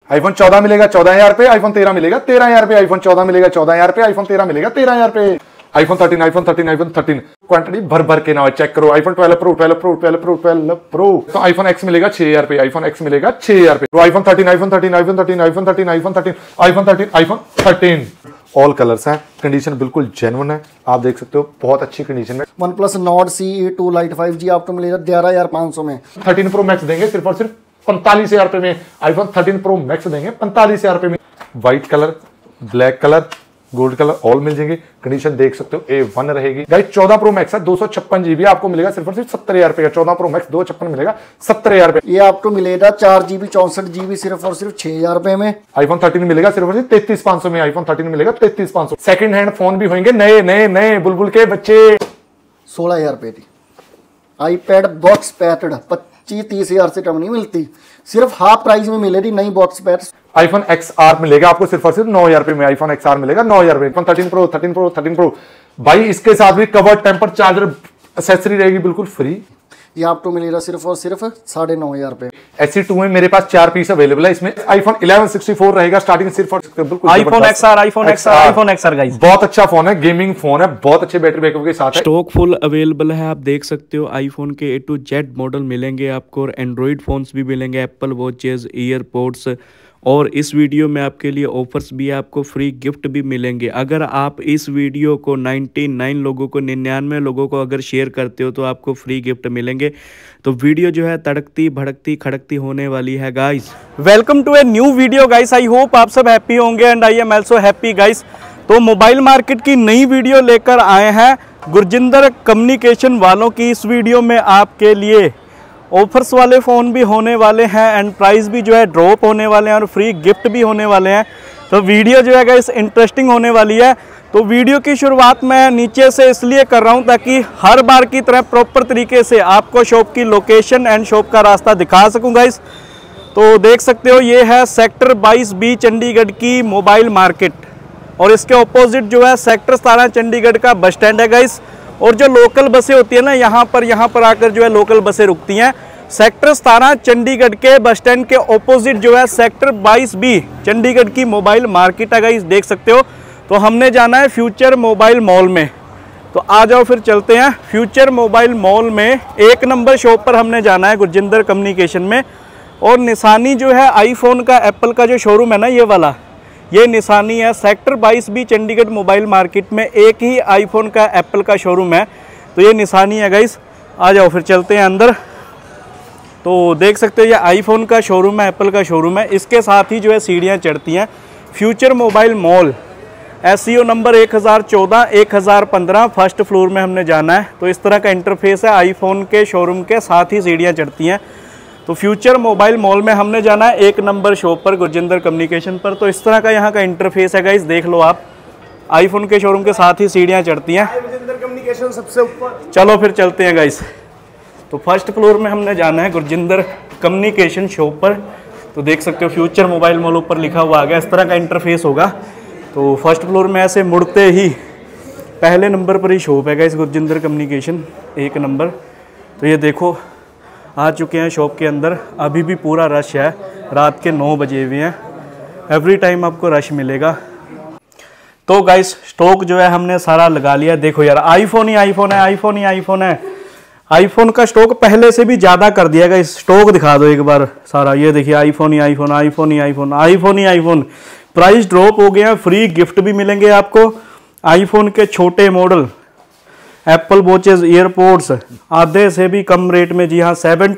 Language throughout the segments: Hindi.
आईफोन 14 मिलेगा 14,000 पे, आईफोन 13 मिलेगा 13,000 पे, आईफोन 14 मिलेगा 14,000 पे, आईफोन 13 मिलेगा 13,000 पे, आईफोन 13 आईफोन 13 आईफोन 13 क्वांटिटी भर भर के ना हो, चेक करो। IPhone 12 pro 12 pro 12 pro 12 pro तो आईफोन एक्स मिलेगा 6,000 पे, आईफोन एक्स मिलेगा 6,000 पे, तो iPhone 13 iPhone 13 iPhone 13 iPhone 13 iPhone 13 iPhone 13 iPhone 13 all colours हैं, कंडीशन बिल्कुल जेन्युइन है, आप देख सकते हो बहुत अच्छी कंडीशन में। OnePlus Nord CE2 Lite 5G आपको मिलेगा 11,500 में। 13 प्रो मैक्स देंगे सिर्फ और सिर्फ 45,000 रुपए में, आईफोन 13 प्रो मैक्स देंगे 45,000 रुपए में। White colour, black colour, gold colour all मिल जाएंगे, कंडीशन देख सकते हो A1 रहेगी। गाइस 14 प्रो मैक्स है 256 GB आपको मिलेगा सिर्फ और सिर्फ 70,000 रुपए का। 14 प्रो मैक्स 256 मिलेगा 70,000 रुपए। ये आपको मिलेगा 4 GB 64 GB सिर्फ और सिर्फ 6,000 रुपए में। आईफोन 13 मिलेगा सिर्फ और सिर्फ 33,500 में, आईफोन 13 मिलेगा 33,500। सेकंड हैंड फोन भी होंगे नए नए नए बुलबुल के बच्चे 16,000 रुपए की आईपैड बॉक्स पैड 25-30,000 से कम नहीं मिलती, सिर्फ हाफ प्राइस में मिलेगी नई बॉक्स पैड। आईफोन XR मिलेगा आपको सिर्फ और सिर्फ 9,000 रुपए में, आईफोन XR मिलेगा 9,000 रुपए। आईफोन 13 प्रो भाई इसके साथ भी कवर टेम्पर चार्जर एक्सेसरी रहेगी बिल्कुल फ्री। ये आपको मिलेगा सिर्फ और सिर्फ 9,500 रुपए। SE2 में मेरे पास 4 पीस अवेलेबल है, इसमें आईफोन 11 64 रहेगा स्टार्टिंग सिर्फ और बिल्कुल आईफोन XR गाइस बहुत अच्छा फोन है, गेमिंग फोन है, बहुत अच्छे बैटरी बैकअप के साथ है। स्टॉक फुल अवेलेबल है, आप देख सकते हो। आईफोन के A to Z मॉडल मिलेंगे आपको और एंड्रॉइड फोन्स भी मिलेंगे, एप्पल वॉचेस, ईयरपोड्स, और इस वीडियो में आपके लिए ऑफर्स भी है, आपको फ्री गिफ्ट भी मिलेंगे। अगर आप इस वीडियो को 99 लोगों को 99 लोगों को अगर शेयर करते हो तो आपको फ्री गिफ्ट मिलेंगे। तो वीडियो जो है तड़कती भड़कती खड़कती होने वाली है guys. Welcome to a new video guys, I hope आप सब हैप्पी होंगे and I am also happy guys. तो मोबाइल मार्केट की नई वीडियो लेकर आए हैं गुरजिंदर कम्युनिकेशन वालों की। इस वीडियो में आपके लिए ऑफर्स वाले फ़ोन भी होने वाले हैं एंड प्राइस भी जो है ड्रॉप होने वाले हैं और फ्री गिफ्ट भी होने वाले हैं। तो वीडियो जो है गाइस इंटरेस्टिंग होने वाली है। तो वीडियो की शुरुआत मैं नीचे से इसलिए कर रहा हूं ताकि हर बार की तरह प्रॉपर तरीके से आपको शॉप की लोकेशन एंड शॉप का रास्ता दिखा सकूं गाइस। तो देख सकते हो ये है सेक्टर 22B चंडीगढ़ की मोबाइल मार्केट और इसके ऑपोजिट जो है सेक्टर 17 चंडीगढ़ का बस स्टैंड है गाइस। और जो लोकल बसें होती है ना यहाँ पर आकर जो है लोकल बसें रुकती हैं। सेक्टर 17 चंडीगढ़ के बस स्टैंड के ऑपोजिट जो है सेक्टर 22B चंडीगढ़ की मोबाइल मार्केट है गाइस, देख सकते हो। तो हमने जाना है फ्यूचर मोबाइल मॉल में, तो आ जाओ फिर चलते हैं फ्यूचर मोबाइल मॉल में। 1 नंबर शॉप पर हमने जाना है गुरजिंदर कम्युनिकेशन में। और निशानी जो है आईफोन का, एप्पल का जो शोरूम है ना ये वाला, ये निशानी है sector 22B Chandigarh mobile market में। एक ही आईफोन का, एप्पल का शोरूम है, तो ये निशानी है गाइस। आ जाओ फिर चलते हैं अंदर। तो देख सकते हो ये आईफोन का शोरूम है, एप्पल का शोरूम है। इसके साथ ही जो है सीढ़ियाँ चढ़ती हैं। Future mobile mall SEO number 1014 1015 first floor में हमने जाना है। तो इस तरह का इंटरफेस है, आईफोन के शोरूम के साथ ही सीढ़ियाँ चढ़ती हैं। तो फ्यूचर मोबाइल मॉल में हमने जाना है 1 नंबर शॉप पर गुरजिंदर कम्युनिकेशन पर। तो इस तरह का यहाँ का इंटरफेस है गाइस, देख लो आप। आईफोन के शोरूम के साथ ही सीढ़ियाँ चढ़ती हैं। गुरजिंदर कम्युनिकेशन सबसे ऊपर। चलो फिर चलते हैं गाइस। तो फर्स्ट फ्लोर में हमने जाना है गुरजिंदर कम्युनिकेशन शॉप पर। तो देख सकते हो फ्यूचर मोबाइल मॉल ऊपर लिखा हुआ आ गया, इस तरह का इंटरफेस होगा। तो फर्स्ट फ्लोर में ऐसे मुड़ते ही पहले नंबर पर ही शॉप है गाइस गुरजिंदर कम्युनिकेशन 1 नंबर। तो ये देखो आ चुके हैं शॉप के अंदर। अभी भी पूरा रश है, रात के 9 बजे हुए हैं। एवरी टाइम आपको रश मिलेगा। तो गाइस स्टॉक जो है हमने सारा लगा लिया। देखो यार आईफोन ही आईफोन है, आईफोन ही आईफोन है। आईफोन का स्टॉक पहले से भी ज़्यादा कर दिया गाइस। स्टॉक दिखा दो एक बार सारा। ये देखिए आईफोन ही आईफोन, आईफोन ही आईफोन, आईफोन ही आईफोन। प्राइस ड्रॉप हो गया, फ्री गिफ्ट भी मिलेंगे आपको। आईफोन के छोटे मॉडल, एप्पल वॉचेस, ईयरपोड्स आधे से भी कम रेट में। जी हाँ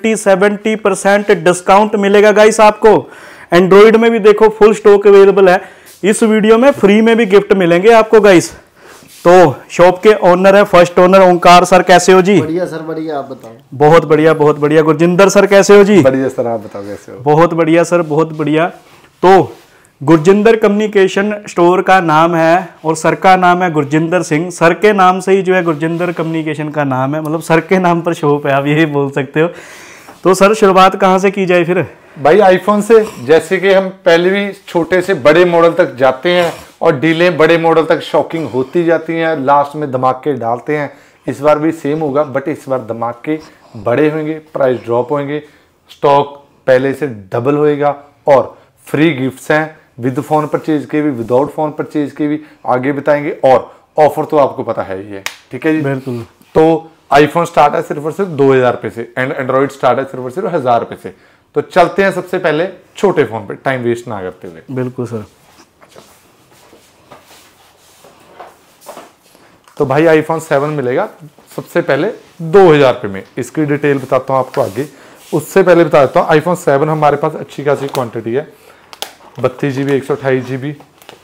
70% डिस्काउंट मिलेगा गाइस आपको। एंड्रॉइड में भी देखो फुल स्टॉक अवेलेबल है। इस वीडियो में फ्री में भी गिफ्ट मिलेंगे आपको गाइस। तो शॉप के ओनर है, फर्स्ट ओनर ओंकार सर, कैसे हो जी? बढ़िया सर बढ़िया, आप बताओ। बहुत बढ़िया बहुत बढ़िया। गुरजिंदर सर कैसे हो जी? बढ़िया सर, आप बताओ कैसे हो? बहुत बढ़िया सर, बहुत बढ़िया। तो गुरजिंदर कम्युनिकेशन स्टोर का नाम है और सर का नाम है गुरजिंदर सिंह। सर के नाम से ही जो है गुरजिंदर कम्युनिकेशन का नाम है, मतलब सर के नाम पर शॉप है, आप यही बोल सकते हो। तो सर शुरुआत कहाँ से की जाए फिर? भाई आईफोन से। जैसे कि हम पहले भी छोटे से बड़े मॉडल तक जाते हैं और डीलें बड़े मॉडल तक शॉकिंग होती जाती हैं, लास्ट में धमाके डालते हैं। इस बार भी सेम होगा, बट इस बार धमाके बड़े होंगे, प्राइस ड्रॉप होंगे, स्टॉक पहले से डबल होएगा और फ्री गिफ्ट्स हैं, विद फोन परचेज के भी, विदाउट फोन परचेज के भी आगे बताएंगे, और ऑफर तो आपको पता है ही है, ठीक है जी। बिल्कुल। तो आईफोन स्टार्ट है सिर्फ और सिर्फ 2000 रुपए से, एंड एंड्रॉइड स्टार्ट है सिर्फ और सिर्फ 1000 रुपए से। तो चलते हैं सबसे पहले छोटे फोन पे, टाइम वेस्ट ना करते हुए। बिल्कुल सर। तो भाई आईफोन 7 मिलेगा सबसे पहले 2000 रुपए में, इसकी डिटेल बताता हूँ आपको आगे। उससे पहले बता देता हूँ आईफोन 7 हमारे पास अच्छी खासी क्वांटिटी है, 32 GB 128 GB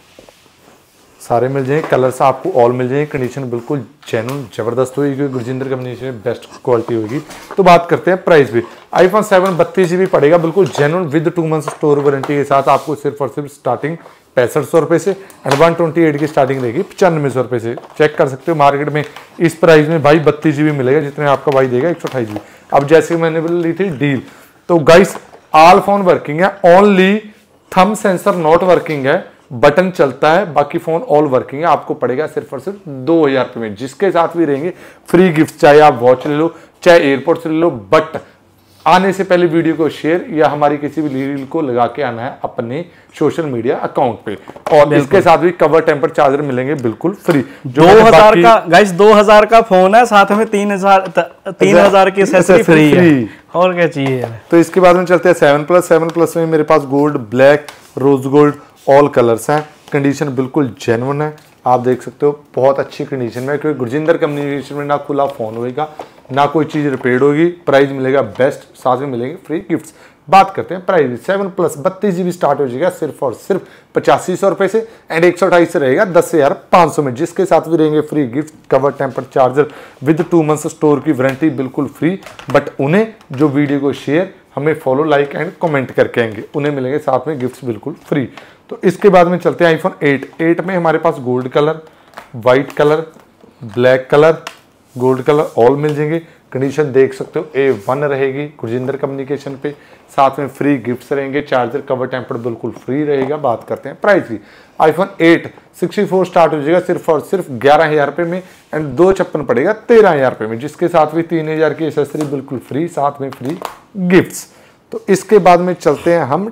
सारे मिल जाएंगे, कलर्स आपको ऑल मिल जाएंगे, कंडीशन बिल्कुल जेन्युइन जबरदस्त होगी क्योंकि गुरजिंदर कंपनी में बेस्ट क्वालिटी होगी। तो बात करते हैं प्राइस भी। आईफोन 7 32 GB पड़ेगा बिल्कुल genuine with 2 months store warranty के साथ, आपको सिर्फ और सिर्फ स्टार्टिंग 6500 रुपए से, एंड 128 की स्टार्टिंग रहेगी 9500 रुपए से। चेक कर सकते हो मार्केट में इस प्राइस में भाई 32 GB मिलेगा, जितने आपका भाई देगा 128 GB। अब जैसे मैंने ली थी डील, तो गाइस ऑल फोन वर्किंग है, only thumb sensor not working है, बटन चलता है, बाकी फोन ऑल वर्किंग है। आपको पड़ेगा सिर्फ और सिर्फ 2000 रुपए में, जिसके साथ भी रहेंगे फ्री गिफ्ट, चाहे आप वॉच ले लो चाहे एयरपोर्ट से ले लो, बट आने से पहले वीडियो को शेयर या हमारी किसी भी रील को लगा के आना है अपने सोशल मीडिया अकाउंट पे, और इसके साथ भी कवर टेम्पर चार्जर मिलेंगे बिल्कुल फ्री। 2000 का गाइस, 2000 का फोन है, साथ में 3000 की एक्सेसरी फ्री है, और क्या चाहिए। तो इसके बाद में चलते हैं 7 प्लस में मेरे पास gold, black, rose gold all colours हैं, कंडीशन बिल्कुल जेन्युइन है, आप देख सकते हो बहुत अच्छी कंडीशन में, क्योंकि गुरजिंदर कम्युनिकेशन में ना खुला फोन होगा ना कोई चीज रिपेयर होगी, प्राइस मिलेगा बेस्ट, साथ में मिलेंगे फ्री गिफ्ट्स। बात करते हैं प्राइस। 7 प्लस 32 GB स्टार्ट हो जाएगा सिर्फ और सिर्फ 8500 रुपए से, एंड 128 से रहेगा 10,500 में, जिसके साथ भी रहेंगे free gift, cover temper charger with 2 months store की वारंटी बिल्कुल फ्री। बट उन्हें जो वीडियो को शेयर, हमें फॉलो, लाइक एंड कमेंट करके आएंगे, उन्हें मिलेंगे साथ में गिफ्ट्स बिल्कुल फ्री। तो इसके बाद में चलते हैं आईफोन 8 में हमारे पास gold colour, white colour, black colour, gold colour all मिल जाएंगे, कंडीशन देख सकते हो A1 रहेगी गुरजिंदर कम्युनिकेशन पे, साथ में फ्री गिफ्ट्स रहेंगे, चार्जर, कवर टेम्पर बिल्कुल फ्री रहेगा। बात करते हैं प्राइस की। आईफोन 8 64 स्टार्ट हो जाएगा सिर्फ और सिर्फ 11,000 रुपए में, एंड 256 पड़ेगा 13,000 रुपए में, जिसके साथ भी 3000 की एक्सेसरी बिल्कुल फ्री, साथ में फ्री गिफ्ट्स। तो इसके बाद में चलते हैं हम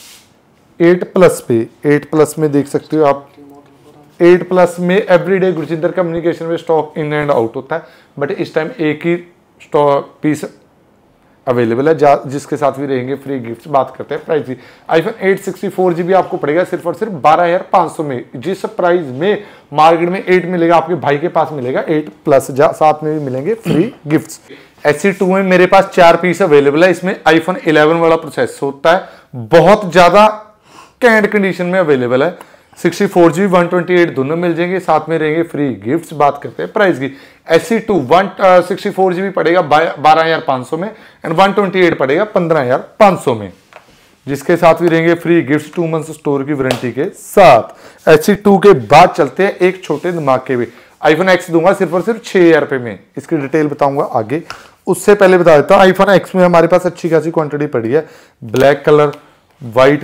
8 प्लस पे। 8 प्लस में देख सकते हो आप, 8 प्लस में एवरीडे गुरजिंदर कम्युनिकेशन में स्टॉक इन एंड आउट होता है, बट इस टाइम एक ही स्टॉक पीस अवेलेबल है, जिसके साथ भी रहेंगे फ्री गिफ्ट्स। बात करते हैं प्राइस की। आईफोन 8 64 GB आपको पड़ेगा सिर्फ और सिर्फ 12,500 में, जिस प्राइस में मार्केट में 8 मिलेगा आपके भाई के पास मिलेगा 8 प्लस, साथ में भी मिलेंगे फ्री गिफ्ट्स। SE2 में मेरे पास 4 पीस अवेलेबल है, इसमें आईफोन 11 वाला प्रोसेस होता है, बहुत ज्यादा कैंड कंडीशन में अवेलेबल है। 64 GB 128 दोनों मिल जाएंगे, साथ में रहेंगे फ्री गिफ्ट्स। बात करते हैं प्राइस की। SE2 64 GB पड़ेगा 12,500 में, एंड 128 पड़ेगा 15,500 में, जिसके साथ भी रहेंगे फ्री गिफ्ट्स 2 मंथ्स स्टोर की वारंटी के साथ। SE2 के बाद चलते हैं एक छोटे धमाके में। आईफोन X दूंगा सिर्फ और सिर्फ 6,000 रुपए में, इसकी डिटेल बताऊंगा आगे। उससे पहले बता देता हूं आईफोन X में हमारे पास अच्छी खासी क्वांटिटी पड़ी है, ब्लैक कलर, व्हाइट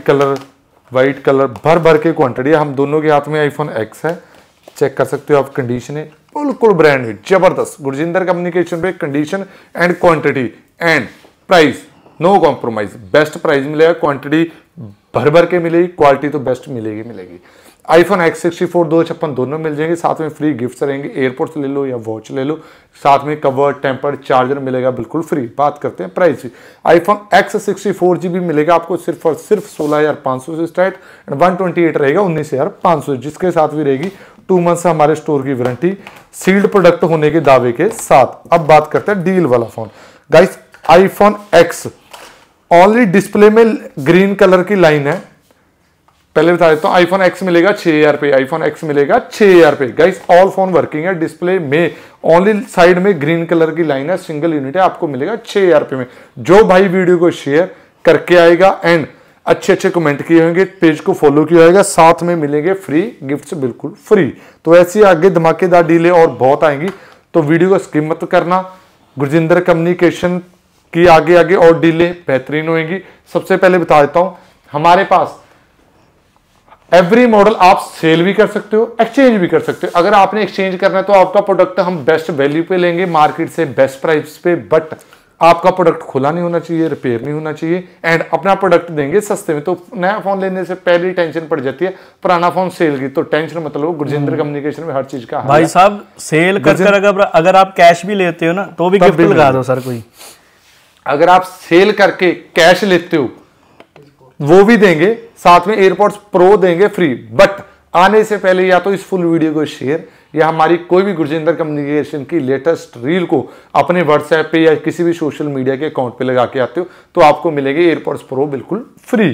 कलर भर भर के क्वांटिटी है। हम दोनों के हाथ में आईफोन X है, चेक कर सकते हो आप, कंडीशन है बिल्कुल ब्रांड है, जबरदस्त। गुरजिंदर कम्युनिकेशन पे condition and quantity and price no compromise, best price मिलेगा, क्वांटिटी भर भर के मिलेगी, क्वालिटी तो बेस्ट मिलेगी। आईफोन X 64 256 दोनों मिल जाएंगे, साथ में फ्री गिफ्ट्स रहेंगे, एयरपोर्ट से ले लो या वॉच ले लो, साथ में कवर, टेम्पर, चार्जर मिलेगा बिल्कुल फ्री। बात करते हैं प्राइस की। आईफोन X 64 GB मिलेगा आपको सिर्फ और सिर्फ 16,500 से स्टार्ट, एंड 128 रहेगा 19,500, जिसके साथ भी रहेगी 2 मंथ्स हमारे स्टोर की वारंटी, सील्ड प्रोडक्ट होने के दावे के साथ। अब बात करते हैं डील वाला phone. Guys iPhone X only display में ग्रीन कलर की लाइन है, पहले बता देता हूं आईफोन X मिलेगा 6,000 रुपए, आईफोन X मिलेगा 6,000 रुपए। गाइस ऑल फोन वर्किंग है, डिस्प्ले में ओनली साइड में ग्रीन कलर की लाइन है, सिंगल यूनिट है, आपको मिलेगा 6,000 रुपए में। जो भाई वीडियो को शेयर करके आएगा एंड अच्छे कमेंट किए होंगे, पेज को फॉलो किया होगा, साथ में मिलेंगे फ्री गिफ्ट्स बिल्कुल फ्री। तो ऐसी आगे धमाकेदार डीलें और बहुत आएंगी, तो वीडियो को स्किप मत करना। गुरजिंदर कम्युनिकेशन की आगे और डीलें बेहतरीन होंगी। सबसे पहले बता देता हूं हमारे पास एवरी मॉडल आप सेल भी कर सकते हो, एक्सचेंज भी कर सकते हो। अगर आपने एक्सचेंज करना है तो आपका प्रोडक्ट हम बेस्ट वैल्यू पे लेंगे, मार्केट से बेस्ट प्राइस पे, बट आपका प्रोडक्ट खुला नहीं होना चाहिए, रिपेयर नहीं होना चाहिए, एंड अपना प्रोडक्ट देंगे सस्ते में। तो नया फोन लेने से पहले ही टेंशन पड़ जाती है, पुराना फोन सेल की, तो टेंशन मतलब गुरजिंदर कम्युनिकेशन में हर चीज का भाई साहब सेल कर अगर आप कैश भी लेते हो ना तो भी गिफ्ट लगा दो सर कोई। अगर आप सेल करके कैश लेते हो वो भी देंगे, साथ में एयरपॉड्स प्रो देंगे फ्री। बट आने से पहले या तो इस फुल वीडियो को शेयर या हमारी कोई भी गुरजिंदर कम्युनिकेशन की लेटेस्ट रील को अपने व्हाट्सएप पे या किसी भी सोशल मीडिया के अकाउंट पे लगा के आते हो तो आपको मिलेंगे एयरपॉड्स प्रो बिल्कुल फ्री।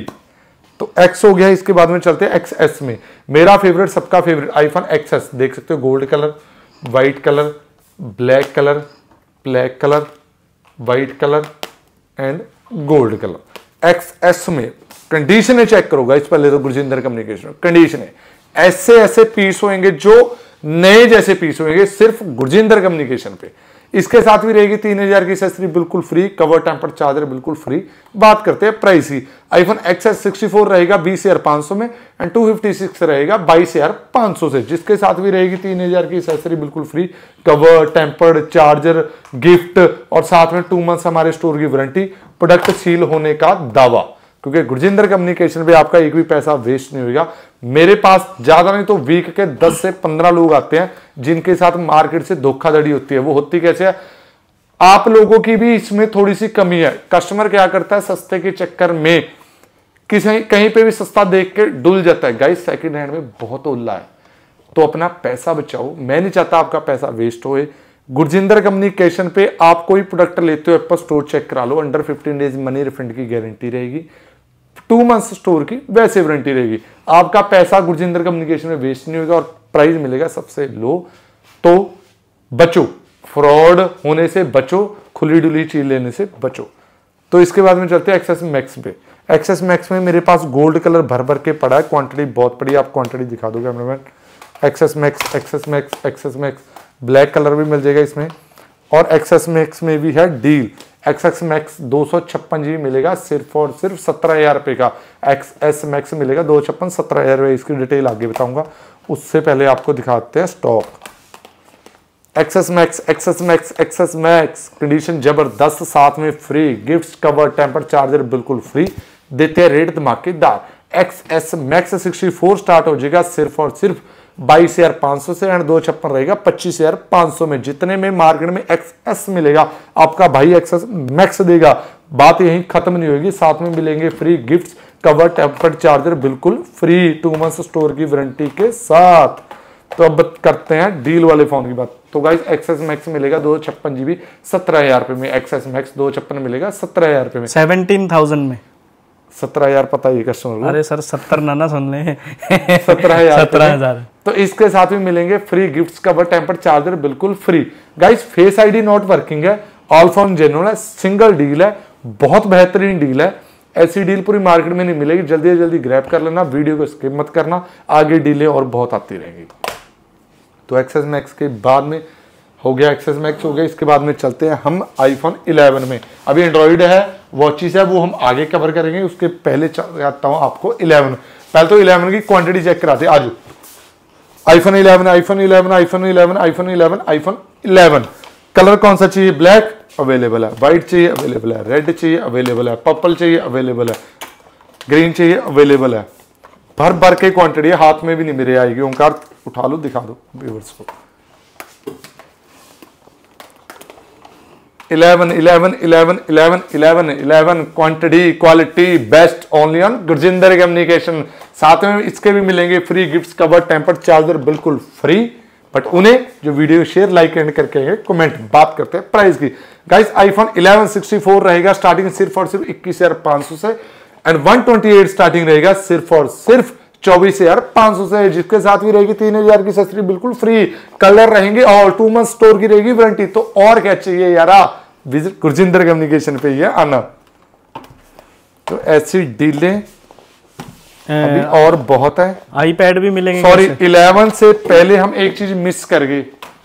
तो एक्स हो गया, इसके बाद में चलते हैं XS में। मेरा फेवरेट, सबका फेवरेट आईफोन XS, देख सकते हो gold colour, white colour, black colour, black colour, white colour and gold colour. XS में कंडीशन है, चेक करोगा इस पहले तो गुरजिंदर कम्युनिकेशन कंडीशन है, ऐसे ऐसे पीस होंगे जो नए जैसे पीस होंगे सिर्फ गुरजिंदर कम्युनिकेशन पे। इसके साथ भी रहेगी 3000 की एक्सेसरी बिल्कुल फ्री, कवर टेम्पर चार्जर बिल्कुल फ्री। बात करते हैं प्राइस की। आईफोन XS 64 रहेगा 20,500 में एंड 256 रहेगा 22,500 से, जिसके साथ भी रहेगी 3000 की एक्सेसरी बिल्कुल free, cover tempered charger gift और साथ में 2 मंथ्स हमारे स्टोर की वारंटी, प्रोडक्ट सील होने का दावा। क्योंकि गुरजिंदर कम्युनिकेशन पे आपका एक भी पैसा वेस्ट नहीं होगा। मेरे पास ज्यादा नहीं तो वीक के 10 से 15 लोग आते हैं जिनके साथ मार्केट से धोखाधड़ी होती है। वो होती कैसे है, आप लोगों की भी इसमें थोड़ी सी कमी है। कस्टमर क्या करता है, सस्ते के चक्कर में किसी कहीं पे भी सस्ता देख के डुल जाता है। गाइस सेकंड हैंड में बहुत उल्ला है, तो अपना पैसा बचाओ। मैं नहीं चाहता आपका पैसा वेस्ट होए। गुरजिंदर कम्युनिकेशन पे आप कोई प्रोडक्ट लेते हो एप्पल स्टोर चेक करा लो, अंडर 15 डेज मनी रिफंड की गारंटी रहेगी, 2 मंथ्स स्टोर की वैसे वारंटी रहेगी। आपका पैसा गुरजिंदर कम्युनिकेशन में वेस्ट नहीं होगा और प्राइस मिलेगा सबसे लो। तो बचो, फ्रॉड होने से बचो, खुली डुली चीज लेने से बचो। तो इसके बाद में चलते हैं XS मैक्स पे। XS मैक्स में मेरे पास गोल्ड कलर भर भर के पड़ा है, क्वांटिटी बहुत पड़ी है। आप क्वांटिटी दिखा दो cameraman. XS Max, XS Max, XS Max, black colour भी मिल जाएगा इसमें। और XS मैक्स में भी है डील। XS मैक्स 256 GB मिलेगा सिर्फ और सिर्फ 17,000 रुपए का। XS मैक्स मिलेगा 256 17,000 रुपए। इसकी डिटेल आगे बताऊंगा, उससे पहले आपको दिखाते हैं stock. XS Max, XS Max, XS Max condition जबरदस्त, साथ में free gifts, cover temper charger बिल्कुल फ्री, देते हैं रेट धमाकेदार। XS मैक्स 64 स्टार्ट हो जाएगा सिर्फ और सिर्फ 22,500 से एंड 256 रहेगा 25,500 में। जितने में मार्केट में XS मिलेगा आपका भाई XS मैक्स देगा। बात यही खत्म नहीं होगी, साथ में मिलेंगे free gifts, cover tempered charger बिल्कुल फ्री, 2 मंथ्स स्टोर की वारंटी के साथ। तो अब करते हैं डील वाले फोन की बात। तो गाइस XS मैक्स मिलेगा 256 GB 17,000 रुपए में। XS मैक्स 256 मिलेगा 17,000 रुपए में, 17,000 में। 17,000 पता ही कस्टमर को। अरे सर 70 ना सुन ले 17,000। तो इसके साथ भी मिलेंगे free gifts, cover temper charger बिल्कुल free. Guys face ID not working है, ऑल फोन जेन्युइन है, सिंगल डील है, बहुत बेहतरीन डील है। ऐसी डील पूरी मार्केट में नहीं मिलेगी, जल्दी से जल्दी ग्रैब कर लेना, वीडियो को स्किप मत करना, आगे डीलें और बहुत आती रहेंगी। तो XS मैक्स के बाद में हो गया, XS मैक्स हो गया। इसके बाद में चलते हैं हम आईफोन 11 में। अभी एंड्रॉइड है, वॉचेस है, वो हम आगे कवर करेंगे। उसके पहले चाहता हूं आपको 11। पहले तो 11 की क्वांटिटी चेक कराते हैं। आज iPhone 11, iPhone 11, iPhone 11, iPhone 11, iPhone 11। Colour कौन सा चाहिए? ब्लैक अवेलेबल है, व्हाइट चाहिए अवेलेबल है, रेड चाहिए अवेलेबल है, पर्पल चाहिए अवेलेबल है, ग्रीन चाहिए अवेलेबल है। भर भर के क्वांटिटी है, हाथ में भी नहीं मेरे आएगी। ओंकार उठा लो, दिखा दो व्यूअर्स को। 11 11 11 11 11 11 quantity quality best only on Gurjinder communication. साथ में इसके भी मिलेंगे free gifts, cover tempered charger बिल्कुल फ्री। बट उन्हें जो वीडियो शेयर लाइक एंड करके आएंगे कमेंट। बात करते हैं प्राइस की। गाइस आईफोन 11 64 रहेगा स्टार्टिंग सिर्फ और सिर्फ 21,500 से एंड 128 स्टार्टिंग रहेगा सिर्फ और सिर्फ 24,500 से, जिसके साथ भी रहेगी 3,000 की एक्सेसरी बिल्कुल फ्री, कलर रहेंगे और 2 मंथ स्टोर की रहेगी वारंटी। तो और क्या चाहिए यारा, विजिट गुरजिंदर कम्युनिकेशन पे ही है आना। तो ऐसी डीलें अभी और बहुत है। आईपैड भी मिलेंगे। सॉरी 11 से पहले हम एक चीज मिस कर गए,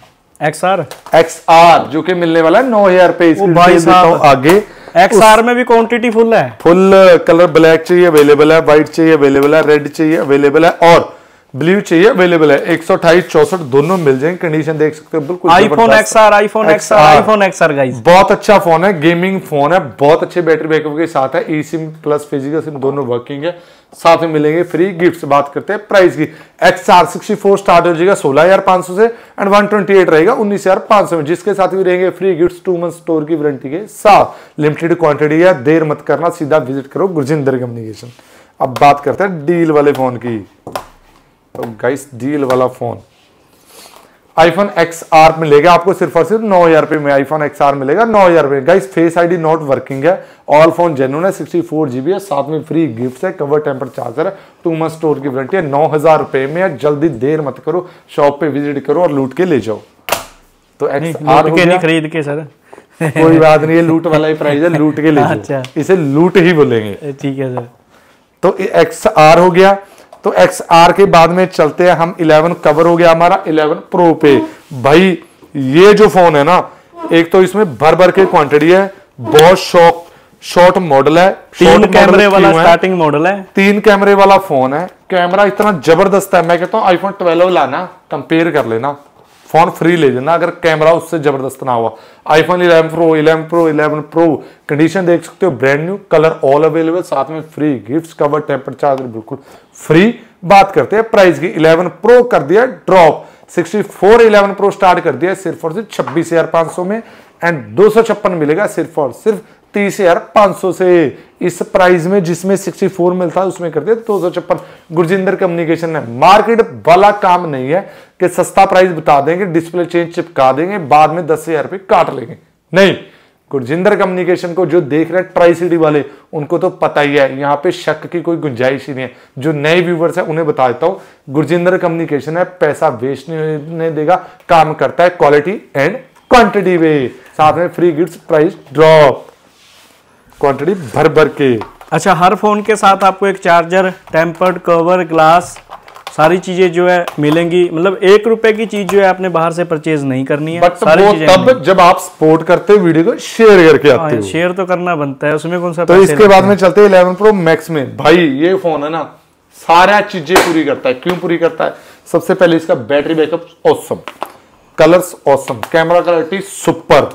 XR जो कि मिलने वाला है 9,000 रुपए। इसकी डिटेल देता हूं आगे। XR में भी क्वांटिटी फुल है, फुल कलर ब्लैक चाहिए अवेलेबल है, व्हाइट चाहिए अवेलेबल है, रेड चाहिए अवेलेबल है और ब्लू चाहिए अवेलेबल है, 128 64 दोनों मिल जाएंगे। कंडीशन देख सकते हो बिल्कुल iPhone XR, iPhone XR, iPhone XR guys, बहुत अच्छा फोन है, गेमिंग फोन है, बहुत अच्छे बैटरी बैकअप के साथ है, e SIM plus physical SIM दोनों वर्किंग है, साथ में मिलेंगे फ्री गिफ्ट्स। बात करते हैं प्राइस की। XR 64 स्टार्ट हो जाएगा 16,500 से एंड 128 रहेगा 19,500 में, जिसके साथ भी रहेंगे फ्री गिफ्ट्स 2 मंथ स्टोर की वारंटी के साथ। लिमिटेड क्वांटिटी है, देर मत करना, सीधा विजिट करो गुरजिंदर कम्युनिकेशन। अब बात करते हैं डील वाले फोन की। तो गाइस डील वाला फोन आईफोन XR मिलेगा आपको सिर्फ और सिर्फ 9,000 रुपए में। आईफोन XR मिलेगा 9,000 रुपए। Guys face ID not working है, ऑल फोन जेन्युइन है, 64 GB है, साथ में फ्री गिफ्ट है, कवर टेम्पर चार्जर है, 2 मंथ स्टोर की वारंटी है, 9,000 रुपए में है। जल्दी देर मत करो, शॉप पे विजिट करो और लूट के ले जाओ। तो XR नहीं खरीद के सर कोई बात नहीं है, लूट वाला ही प्राइस है, लूट के ले जाओ। अच्छा। इसे लूट ही बोलेंगे। ठीक है सर। तो XR हो गया। तो XR के बाद में चलते हैं हम 11 कवर हो गया हमारा 11 प्रो पे। भाई ये जो फोन है ना, एक तो इसमें भर भर के क्वांटिटी है, बहुत शॉर्ट मॉडल है, 3 कैमरे वाला स्टार्टिंग मॉडल है, 3 कैमरे वाला फोन है। कैमरा इतना जबरदस्त है, मैं कहता हूं आईफोन 12 लाना, कंपेयर कर लेना, फोन फ्री ले लेना अगर कैमरा उससे जबरदस्त ना हुआ। IPhone 11 Pro 11 Pro 11 Pro condition देख सकते हो, brand new, colour all available, साथ में free gifts, cover temper charger बिल्कुल फ्री। बात करते हैं प्राइस की। 11 प्रो कर दिया ड्रॉप, 64 11 प्रो स्टार्ट कर दिया सिर्फ और सिर्फ 26,500 में एंड 256 मिलेगा सिर्फ और सिर्फ 30,500 से। इस प्राइस में जिसमें 64 मिलता है उसमें कर दिया 256। गुरजिंदर कम्युनिकेशन ने मार्केट वाला काम नहीं है कि सस्ता प्राइस बता देंगे, डिस्प्ले चेंज चिपका देंगे, बाद में 10,000 रुपए काट लेंगे। नहीं, गुरजिंदर कम्युनिकेशन को जो देख रहे हैं ट्राई सिटी वाले, उनको तो पता ही है, यहाँ पे शक की कोई गुंजाइश ही नहीं है। जो नए व्यूवर्स है उन्हें बता देता हूं, गुरजिंदर कम्युनिकेशन है, पैसा वेस्ट नहीं देगा, काम करता है क्वालिटी एंड क्वांटिटी में, साथ में free gifts, price drop, quantity भर भर के। अच्छा, हर फोन के साथ आपको एक चार्जर, टेम्पर्ड कवर, ग्लास, सारी चीजें जो है मिलेंगी। मतलब 1 रुपए की चीज जो है आपने बाहर से परचेज नहीं करनी है, बट सारी वो चीजें तब जब आप सपोर्ट करते हो, वीडियो को शेयर करके आते हो। शेयर तो करना बनता है, उसमें कौन सा तो इसके बाद में चलते हैं 11 प्रो मैक्स में। भाई ये फोन है ना, सारा चीजें पूरी करता है। क्यों पूरी करता है? सबसे पहले इसका battery backup awesome, colours awesome, camera clarity super,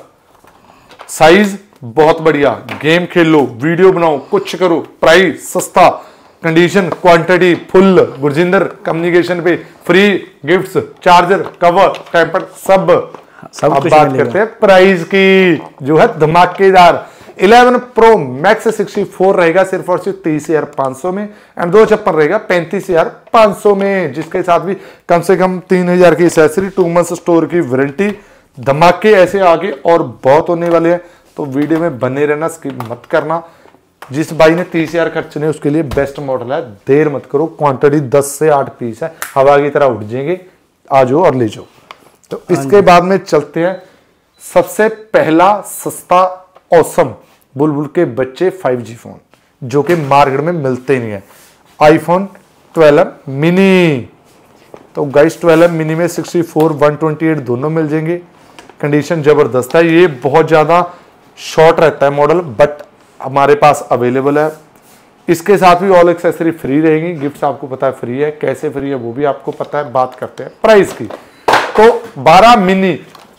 size बहुत बढ़िया, गेम खेल लो, वीडियो बनाओ, कुछ करो, प्राइस सस्ता, condition quantity full. Gurjinder communication पे free gifts, charger, cover, temper सब अब बात करते हैं प्राइस की, जो है धमाकेदार। 11 प्रो मैक्स 64 रहेगा सिर्फ और सिर्फ 30,500 में एंड 256 रहेगा 35,500 में, जिसके साथ भी कम से कम 3,000 की एक्सेसरी, 2 मंथ स्टोर की वारंटी। धमाके ऐसे आगे और बहुत होने वाले हैं, तो वीडियो में बने रहना, स्किप मत करना। जिस भाई ने 30,000 खर्चने उसके लिए बेस्ट मॉडल है, देर मत करो। क्वांटिटी 10 से 8 पीस है, हवा की तरह उड़ जाएंगे, आ जाओ और ले जाओ। तो इसके बाद में चलते हैं सबसे पहला सस्ता औसम बुलबुल के बच्चे 5G फोन, जो कि मार्केट में मिलते ही नहीं है, आईफोन 12 मिनी। तो गाइस 12 मिनी में 64 128 दोनों मिल जाएंगे। कंडीशन जबरदस्त है, ये बहुत ज्यादा शॉर्ट रहता है मॉडल, बट हमारे पास अवेलेबल है। इसके साथ भी ऑल एक्सेसरी फ्री रहेगी, गिफ्ट्स आपको पता है फ्री है, कैसे फ्री है वो भी आपको पता है। बात करते हैं प्राइस की। तो 12 मिनी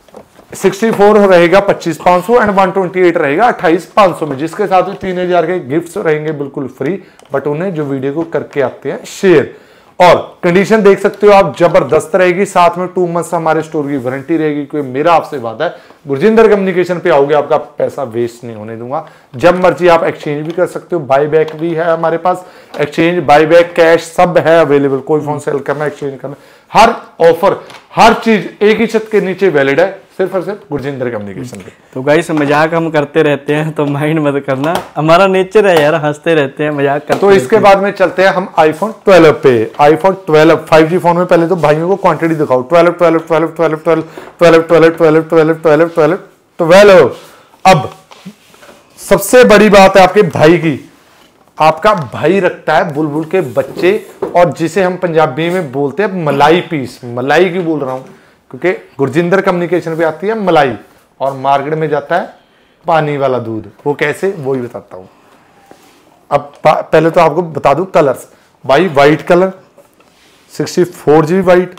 64 रहेगा 25,500 एंड 128 रहेगा 28,500 में, जिसके साथ भी 3,000 के गिफ्ट्स रहेंगे बिल्कुल फ्री, बट उन्हें जो वीडियो को करके आते हैं शेयर। और कंडीशन देख सकते हो आप, जबरदस्त रहेगी, साथ में 2 मंथ्स हमारे स्टोर की वारंटी रहेगी। कोई मेरा आपसे वादा है, गुरजिंदर कम्युनिकेशन पे आओगे आपका पैसा वेस्ट नहीं होने दूंगा। जब मर्जी आप एक्सचेंज भी कर सकते हो, बाय बैक भी है हमारे पास, एक्सचेंज बाय बैक कैश सब है अवेलेबल। कोई फोन सेल करना, एक्सचेंज करना, हर ऑफर हर चीज एक ही छत के नीचे वैलिड है, सिर्फ और सिर्फ गुरजिंदर कम्युनिकेशन पे। तो गाइस मजाक हम करते रहते हैं, तो माइंड मत करना, हमारा नेचर है यार, हंसते रहते हैं, मजाक करते। तो इसके बाद में चलते हैं हम आईफोन 12 पे। आईफोन 12 5G फोन में पहले तो भाइयों को क्वांटिटी दिखाओ, 12 12 12 12 12 12 12 12 12 12 12 12। अब सबसे बड़ी बात है आपके भाई की, आपका भाई रखता है बुलबुल के बच्चे, और जिसे हम पंजाबी में बोलते हैं मलाई पीस। मलाई क्यों बोल रहा हूं? क्योंकि गुरजिंदर कम्युनिकेशन पे आती है मलाई और मार्केट में जाता है पानी वाला दूध। वो कैसे, वो ही बताता हूं। अब पहले तो आपको बता दूं कलर्स। भाई white colour, 64GB white,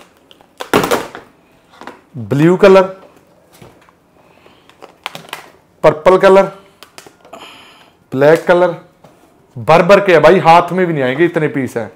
blue colour, purple colour, black colour, भर के है भाई, हाथ में भी नहीं आएंगे इतने पीस हैं।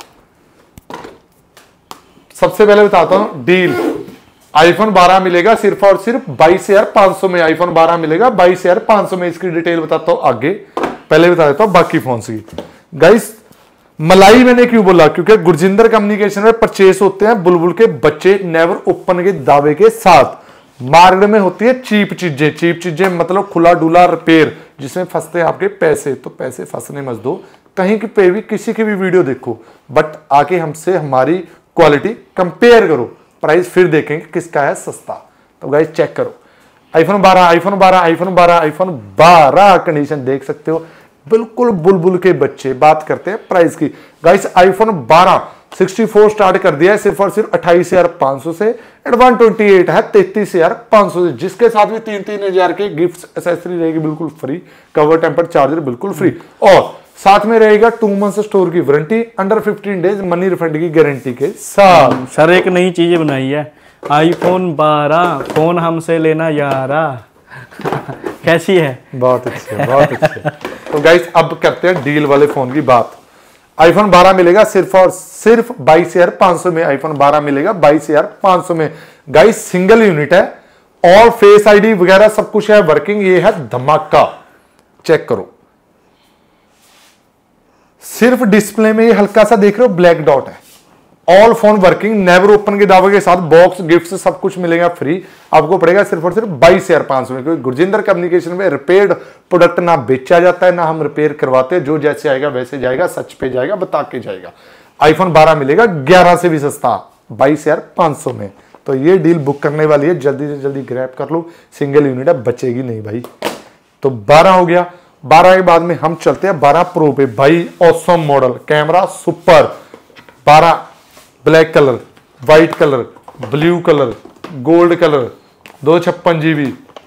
सबसे पहले बताता हूं डील, आईफोन 12 मिलेगा सिर्फ और सिर्फ 22,500 में। आईफोन 12 मिलेगा 22,500 में। इसकी डिटेल बताता हूं आगे, पहले बता देता हूं बाकी फोन की। गाइस मलाई मैंने क्यों बोला, क्योंकि गुरजिंदर कम्युनिकेशन में परचेस होते हैं बुलबुल के बच्चे नेवर ओपन के दावे के साथ। मार्केट में होती है चीप चीजें, चीप चीजें मतलब खुला डुला रिपेयर, जिसमें फंसते हैं आपके पैसे। तो पैसे फंसने मत दो, कहीं की पे भी किसी की भी वीडियो देखो, बट आके हमसे हमारी क्वालिटी कंपेयर करो, प्राइस फिर देखेंगे किसका है सस्ता। तो गाइस चेक करो, iPhone 12, iPhone 12, iPhone 12, iPhone 12 condition देख सकते हो, बिल्कुल बुलबुल के बच्चे। बात करते हैं प्राइस की। गाइस आईफोन 12 64 स्टार्ट कर दिया है सिर्फ और सिर्फ 28,500 से, एंड 128 है 33,500 से, जिसके साथ भी 3-3 के गिफ्ट एसेसरी रहेगी बिल्कुल फ्री, कवर टेम्पर चार्जर बिल्कुल फ्री, और साथ में रहेगा 2 मंथ्स स्टोर की warranty, under 15 days money refund की गारंटी के साथ। सर एक नई चीज बनाई है, आईफोन 12 फोन हमसे लेना यारा। कैसी है? बहुत अच्छी है, बहुत अच्छी है। तो गाइस अब करते हैं डील वाले फोन की बात। आईफोन 12 मिलेगा सिर्फ और सिर्फ 22,500 में। आईफोन 12 मिलेगा 22,500 में। गाइस सिंगल यूनिट है, ऑल फेस आईडी वगैरह सब कुछ है वर्किंग। ये है धमाका, चेक करो। सिर्फ डिस्प्ले में ये हल्का सा देख रहे हो ब्लैक डॉट है। All phone working, never open के दावे के साथ, बॉक्स गिफ्ट सब कुछ मिलेगा फ्री। आपको पड़ेगा सिर्फ और सिर्फ 22,500 में, क्योंकि गुरजिंदर कम्युनिकेशन में रिपेयर्ड प्रोडक्ट ना बेचा जाता है ना हम रिपेयर करवाते हैं। जो जैसे आएगा वैसे जाएगा, सच पे जाएगा, बता के जाएगा। आईफोन 12 मिलेगा 11 से भी सस्ता 22,500 में। तो ये डील बुक करने वाली है, जल्दी से जल्दी ग्रैब कर लो, सिंगल यूनिट है, बचेगी नहीं भाई। तो 12 हो गया। 12 के बाद में हम चलते हैं 12 प्रो पे। भाई awesome model, camera super, 12 black colour, white colour, blue colour, gold colour, 256GB,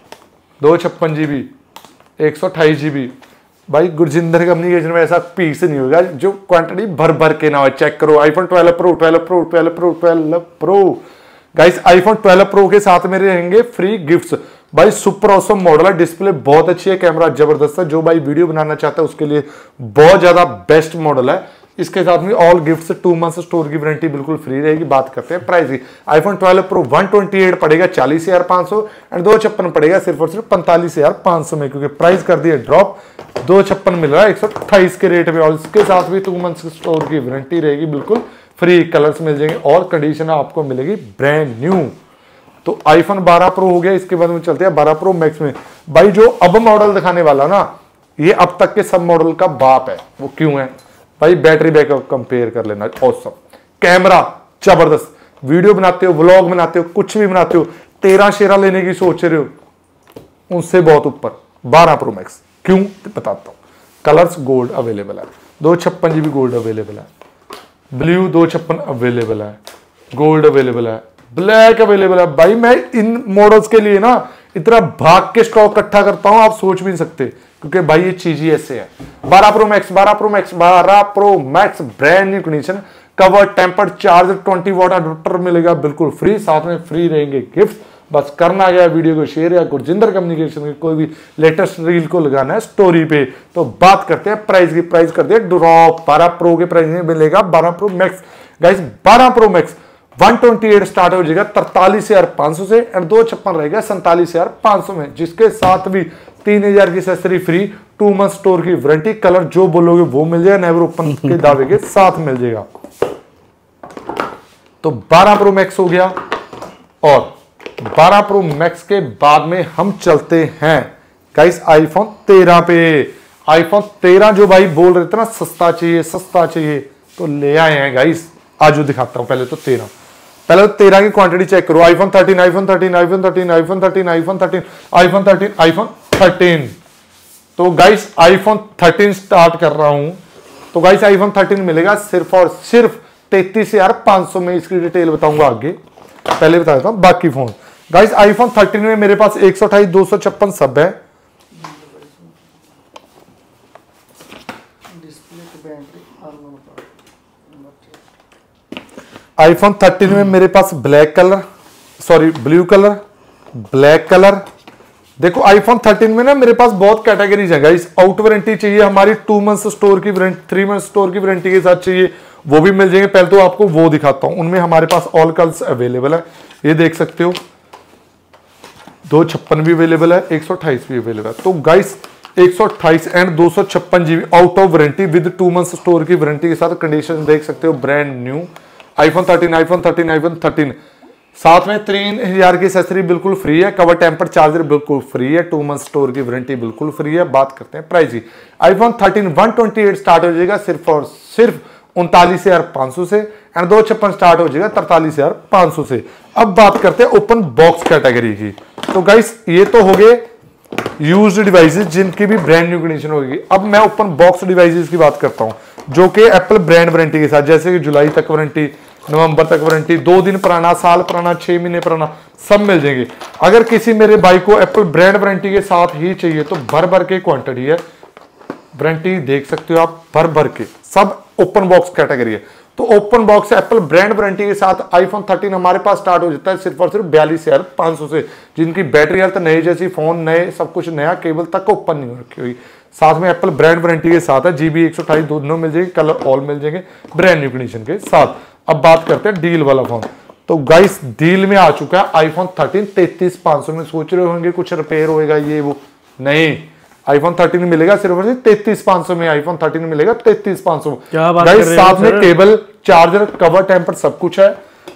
256GB, 128GB। भाई गुरजिंदर कम्युनिकेशन में ऐसा पीस नहीं होगा जो क्वांटिटी भर के ना हो। चेक करो iPhone 12 pro, 12 pro, 12 pro, 12 Pro. Guys iPhone 12 Pro के साथ में रहेंगे फ्री गिफ्ट्स। भाई सुपर ऑसम मॉडल है, डिस्प्ले बहुत अच्छी है, कैमरा जबरदस्त है। जो भाई वीडियो बनाना चाहता है उसके लिए बहुत ज्यादा बेस्ट मॉडल है। इसके साथ में ऑल गिफ्ट्स, 2 मंथ्स स्टोर की वारंटी बिल्कुल फ्री रहेगी। बात करते हैं प्राइस की। आईफोन 12 प्रो 128 पड़ेगा 40,500 एंड 256 पड़ेगा सिर्फ और सिर्फ 45,500 में, क्योंकि प्राइस कर दिया ड्रॉप। 256 मिल रहा है 128 के रेट में, और इसके साथ भी 2 मंथ्स स्टोर की वारंटी रहेगी बिल्कुल फ्री। कलर्स मिल जाएंगे, और कंडीशन आपको मिलेगी ब्रांड न्यू। तो आईफोन 12 प्रो हो गया। इसके बाद में चलते हैं 12 प्रो मैक्स में। भाई जो अब मॉडल दिखाने वाला ना, ये अब तक के सब मॉडल का बाप है। वो क्यों है भाई? बैटरी बैकअप कंपेयर कर लेना, ऑसम। कैमरा जबरदस्त, वीडियो बनाते हो, व्लॉग बनाते हो, कुछ भी बनाते हो, 13 शेरा लेने की सोच रहे हो, उनसे बहुत ऊपर 12 प्रो मैक्स। क्यों बताता हूं। कलर्स गोल्ड अवेलेबल है, 256GB गोल्ड अवेलेबल है, ब्लू 256 अवेलेबल है, गोल्ड अवेलेबल है, ब्लैक अवेलेबल है। भाई मैं इन मॉडल्स के लिए ना इतना भाग के स्टॉक इकट्ठा करता हूं, आप सोच भी नहीं सकते, क्योंकि भाई ये चीज ही ऐसे है। 12 pro max, 12 pro max, 12 pro max brand new condition, cover tempered charger, 20 watt adapter मिलेगा बिल्कुल फ्री, साथ में फ्री रहेंगे गिफ्ट। बस करना गया वीडियो को शेयर या गुरजिंदर कम्युनिकेशन की कोई भी लेटेस्ट रील को लगाना है स्टोरी पे। तो बात करते हैं प्राइस की। प्राइस कर दिया ड्रॉप, 12 प्रो के प्राइस में मिलेगा 12 pro Max. Guys 12 pro Max 128 start हो जाएगा 43,500 से, एंड 256 रहेगा 47,500 में, जिसके साथ भी 3,000 की एक्सेसरी फ्री, 2 मंथ स्टोर की वारंटी, कलर जो बोलोगे वो मिल जाएगा, नेवर ओपन के दावे के साथ मिल जाएगा। तो 12 प्रो मैक्स हो गया। और 12 प्रो मैक्स के बाद में हम चलते हैं गाइस आईफोन 13 पे। आईफोन 13 जो भाई बोल रहे थे ना सस्ता चाहिए सस्ता चाहिए, तो ले आए हैं गाइस। आज जो दिखाता हूं पहले तो 13 की क्वांटिटी चेक करो। IPhone 13, iPhone 13, iPhone 13, iPhone 13, iPhone 13, iPhone 13, iPhone 13। तो गाइस आईफोन 13 स्टार्ट कर रहा हूं। तो गाइस आईफोन 13 मिलेगा सिर्फ और सिर्फ 33,500 में। इसकी डिटेल बताऊंगा आगे, पहले बता देता हूं बाकी फोन। गाइस आईफोन 13 में मेरे पास 128, 256 सब है। आईफोन 13 में मेरे पास black colour, sorry blue colour, black colour. देखो आईफोन 13 में ना मेरे पास बहुत कैटेगरीज है गाइस। आउट वारंटी चाहिए हमारी 2 मंथ स्टोर की वारंटी, 3 मंथ स्टोर की वारंटी के साथ चाहिए, वो भी मिल जाएंगे। पहले तो आपको वो दिखाता हूं, उनमें हमारे पास ऑल कलर्स अवेलेबल है, ये देख सकते हो। 256 भी अवेलेबल है, 128 भी अवेलेबल है। तो guys 128 and 256 GB out of warranty with 2 month store की वारंटी के साथ, कंडीशन देख सकते हो brand new iPhone 13, iPhone 13, iPhone 13। साथ में 3000 की एक्सेसरी बिल्कुल फ्री है, कवर टेम्पर चार्जर बिल्कुल फ्री है, 2 मंथ स्टोर की वारंटी बिल्कुल फ्री है। बात करते हैं प्राइस की। आईफोन 13 128 स्टार्ट हो जाएगा सिर्फ और सिर्फ 39,500 से, एंड 256 स्टार्ट हो जाएगा 43,500 से। अब बात करते हैं ओपन बॉक्स कैटेगरी की। तो गाइस ये तो हो गए यूज्ड डिवाइसेस जिनकी भी ब्रांड न्यू कंडीशन होगी। अब मैं ओपन बॉक्स डिवाइसेस की बात करता हूं, जो कि एप्पल ब्रांड वारंटी के साथ, जैसे कि जुलाई तक वारंटी, नवंबर तक वारंटी, 2 दिन पुराना, साल पुराना, 6 महीने पुराना, सब मिल जाएंगे। अगर किसी मेरे भाई को एप्पल ब्रांड वारंटी के साथ ही चाहिए तो भर भर के क्वांटिटी है, वारंटी देख सकते हो आप, भर भर के सब ओपन बॉक्स कैटेगरी है। तो open box Apple brand warranty के साथ आईफोन 13 हमारे पास स्टार्ट हो जाता है सिर्फ और सिर्फ 42,500 से, जिनकी बैटरी हेल्थ नई जैसी, फोन नए, सब कुछ नया, केबल तक ओपन नहीं हो रखी हुई। साथ में एप्पल ब्रांड वारंटी के साथ है, जीबी 128 दोनों मिल जाएंगे, कलर ऑल मिल जाएंगे ब्रांड न्यू कंडीशन के साथ। अब बात करते हैं डील वाला फोन। तो गाइस डील में आ चुका है आईफोन 13 33,500 में। सोच रहे होंगे कुछ रिपेयर होएगा ये वो, नहीं, आईफोन 13 मिलेगा सिर्फ और सिर्फ 33,500 में। आईफोन 13 मिलेगा 33,500 गाइस। साथ में केबल, चार्जर, कवर टेम्पर सब कुछ है,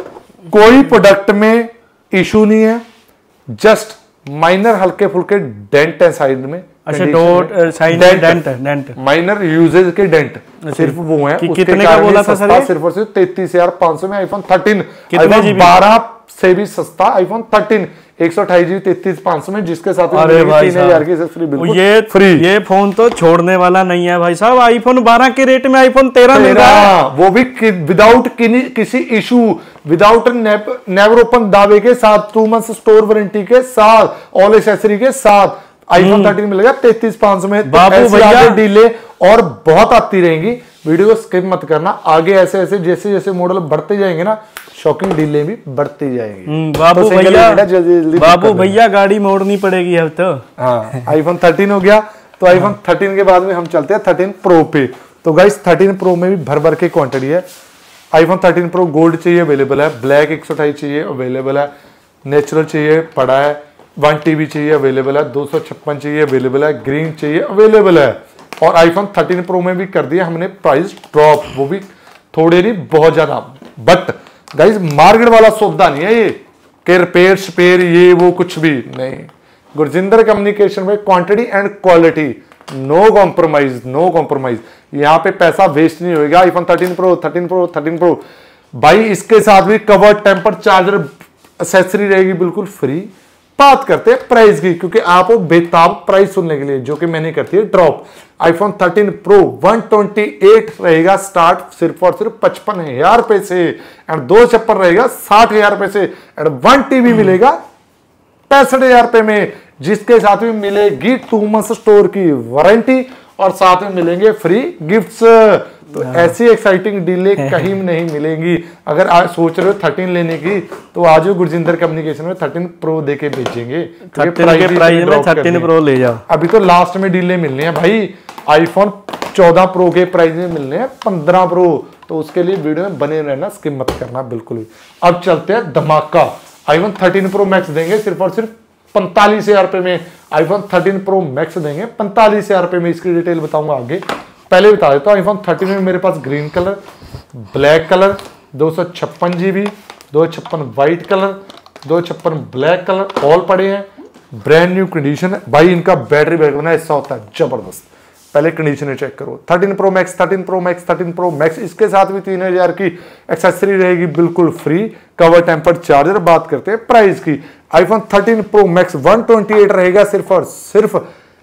कोई प्रोडक्ट में इशू नहीं है, जस्ट माइनर हल्के फुल्के डेंट है साइड में। अच्छा, dot side dent minor usage के डेंट सिर्फ वो है। कितने का बोला था सर? सिर्फ और सिर्फ 33,500 में आईफोन 13। कितने आईफोन 12 से भी सस्ता आईफोन 13 128 जीबी 33,500 में, जिसके साथ 3,000 की एक्सेसरी बिल्कुल फ्री। ये फोन तो छोड़ने वाला नहीं है भाई साहब। आईफोन 12 के रेट में आईफोन 13 मिल रहा है, वो भी विदाउट किसी इशू, विदाउट नेवर ओपन दावे के साथ, 2 मंथ स्टोर वारंटी के साथ, ऑल एक्सेसरी के साथ आईफोन 13 मिलेगा 33,500 में। बाबू भैया डीले और बहुत आती रहेंगी, वीडियो को स्किप मत करना। आगे ऐसे ऐसे जैसे जैसे मॉडल बढ़ते जाएंगे ना, शॉकिंग डीले भी बढ़ती जाएंगी। बाबू भैया गाड़ी मोड़नी पड़ेगी अब तो। हाँ, आईफोन 13 हो गया। तो आईफोन 13 के बाद में हम चलते हैं 13 प्रो पे। तो गाइस 13 प्रो में भी भर भर के क्वांटिटी है। आईफोन 13 प्रो गोल्ड चाहिए अवेलेबल है, ब्लैक 128 चाहिए अवेलेबल है, नेचुरल चाहिए पड़ा है, 1 TB चाहिए अवेलेबल है, 256 चाहिए अवेलेबल है, ग्रीन चाहिए अवेलेबल है। और आईफोन 13 प्रो में भी कर दिया हमने प्राइस ड्रॉप, वो भी थोड़े नहीं बहुत ज्यादा। बट गाइस मार्केट वाला सौदा नहीं है ये कि रिपेयर स्पेयर ये वो कुछ भी नहीं। गुरजिंदर कम्युनिकेशन में quantity and quality, no compromise, no compromise. यहाँ पे पैसा वेस्ट नहीं होगा। आईफोन 13 प्रो 13 प्रो 13 प्रो भाई, इसके साथ भी कवर टेम्पर चार्जर एक्सेसरी रहेगी बिल्कुल फ्री। बात करते हैं प्राइस की, क्योंकि आप बेताब प्राइस सुनने के लिए, जो कि मैंने करती है ड्रॉप। आईफोन 13 प्रो 128 रहेगा स्टार्ट सिर्फ और सिर्फ 55,000 रुपए से, एंड 256 रहेगा 60,000 रुपए से, एंड 1 TB मिलेगा 65,000 रुपए में, जिसके साथ में मिलेगी 2 मंथ स्टोर की वारंटी और साथ में मिलेंगे फ्री गिफ्ट्स। तो ऐसी एक्साइटिंग डीले कहीं नहीं मिलेंगी। अगर आप सोच रहे हो 13 लेने की, तो आज गुरजिंदर कम्युनिकेशन में 13 प्रो देके भेजेंगे। 13 प्रो ले जाओ। अभी तो लास्ट में डीले मिलने हैं भाई। आईफोन 14 प्रो के प्राइस में मिलने हैं 15 प्रो। तो उसके लिए वीडियो में बने रहना, स्किप मत करना बिल्कुल भी। अब चलते हैं धमाका। आईफोन 13 प्रो मैक्स देंगे सिर्फ और सिर्फ 45,000 रुपए में। आईफोन 13 प्रो मैक्स देंगे 45,000 रुपए में। इसकी डिटेल बताऊंगा आगे, पहले बता देता हूं। आईफोन 13 में मेरे पास green colour, black colour, 256 GB, 256 white colour, 256 black colour all पड़े हैं। ब्रांड न्यू कंडीशन है भाई। इनका बैटरी बैकअप ना ऐसा होता है जबरदस्त। पहले कंडीशन चेक करो। 13 Pro Max, 13 Pro Max, 13 Pro Max, इसके साथ भी 3,000 की एक्सेसरी रहेगी बिल्कुल फ्री, कवर टेम्पर चार्जर। बात करते हैं प्राइस की। आईफोन 13 प्रो मैक्स 128 रहेगा सिर्फ और सिर्फ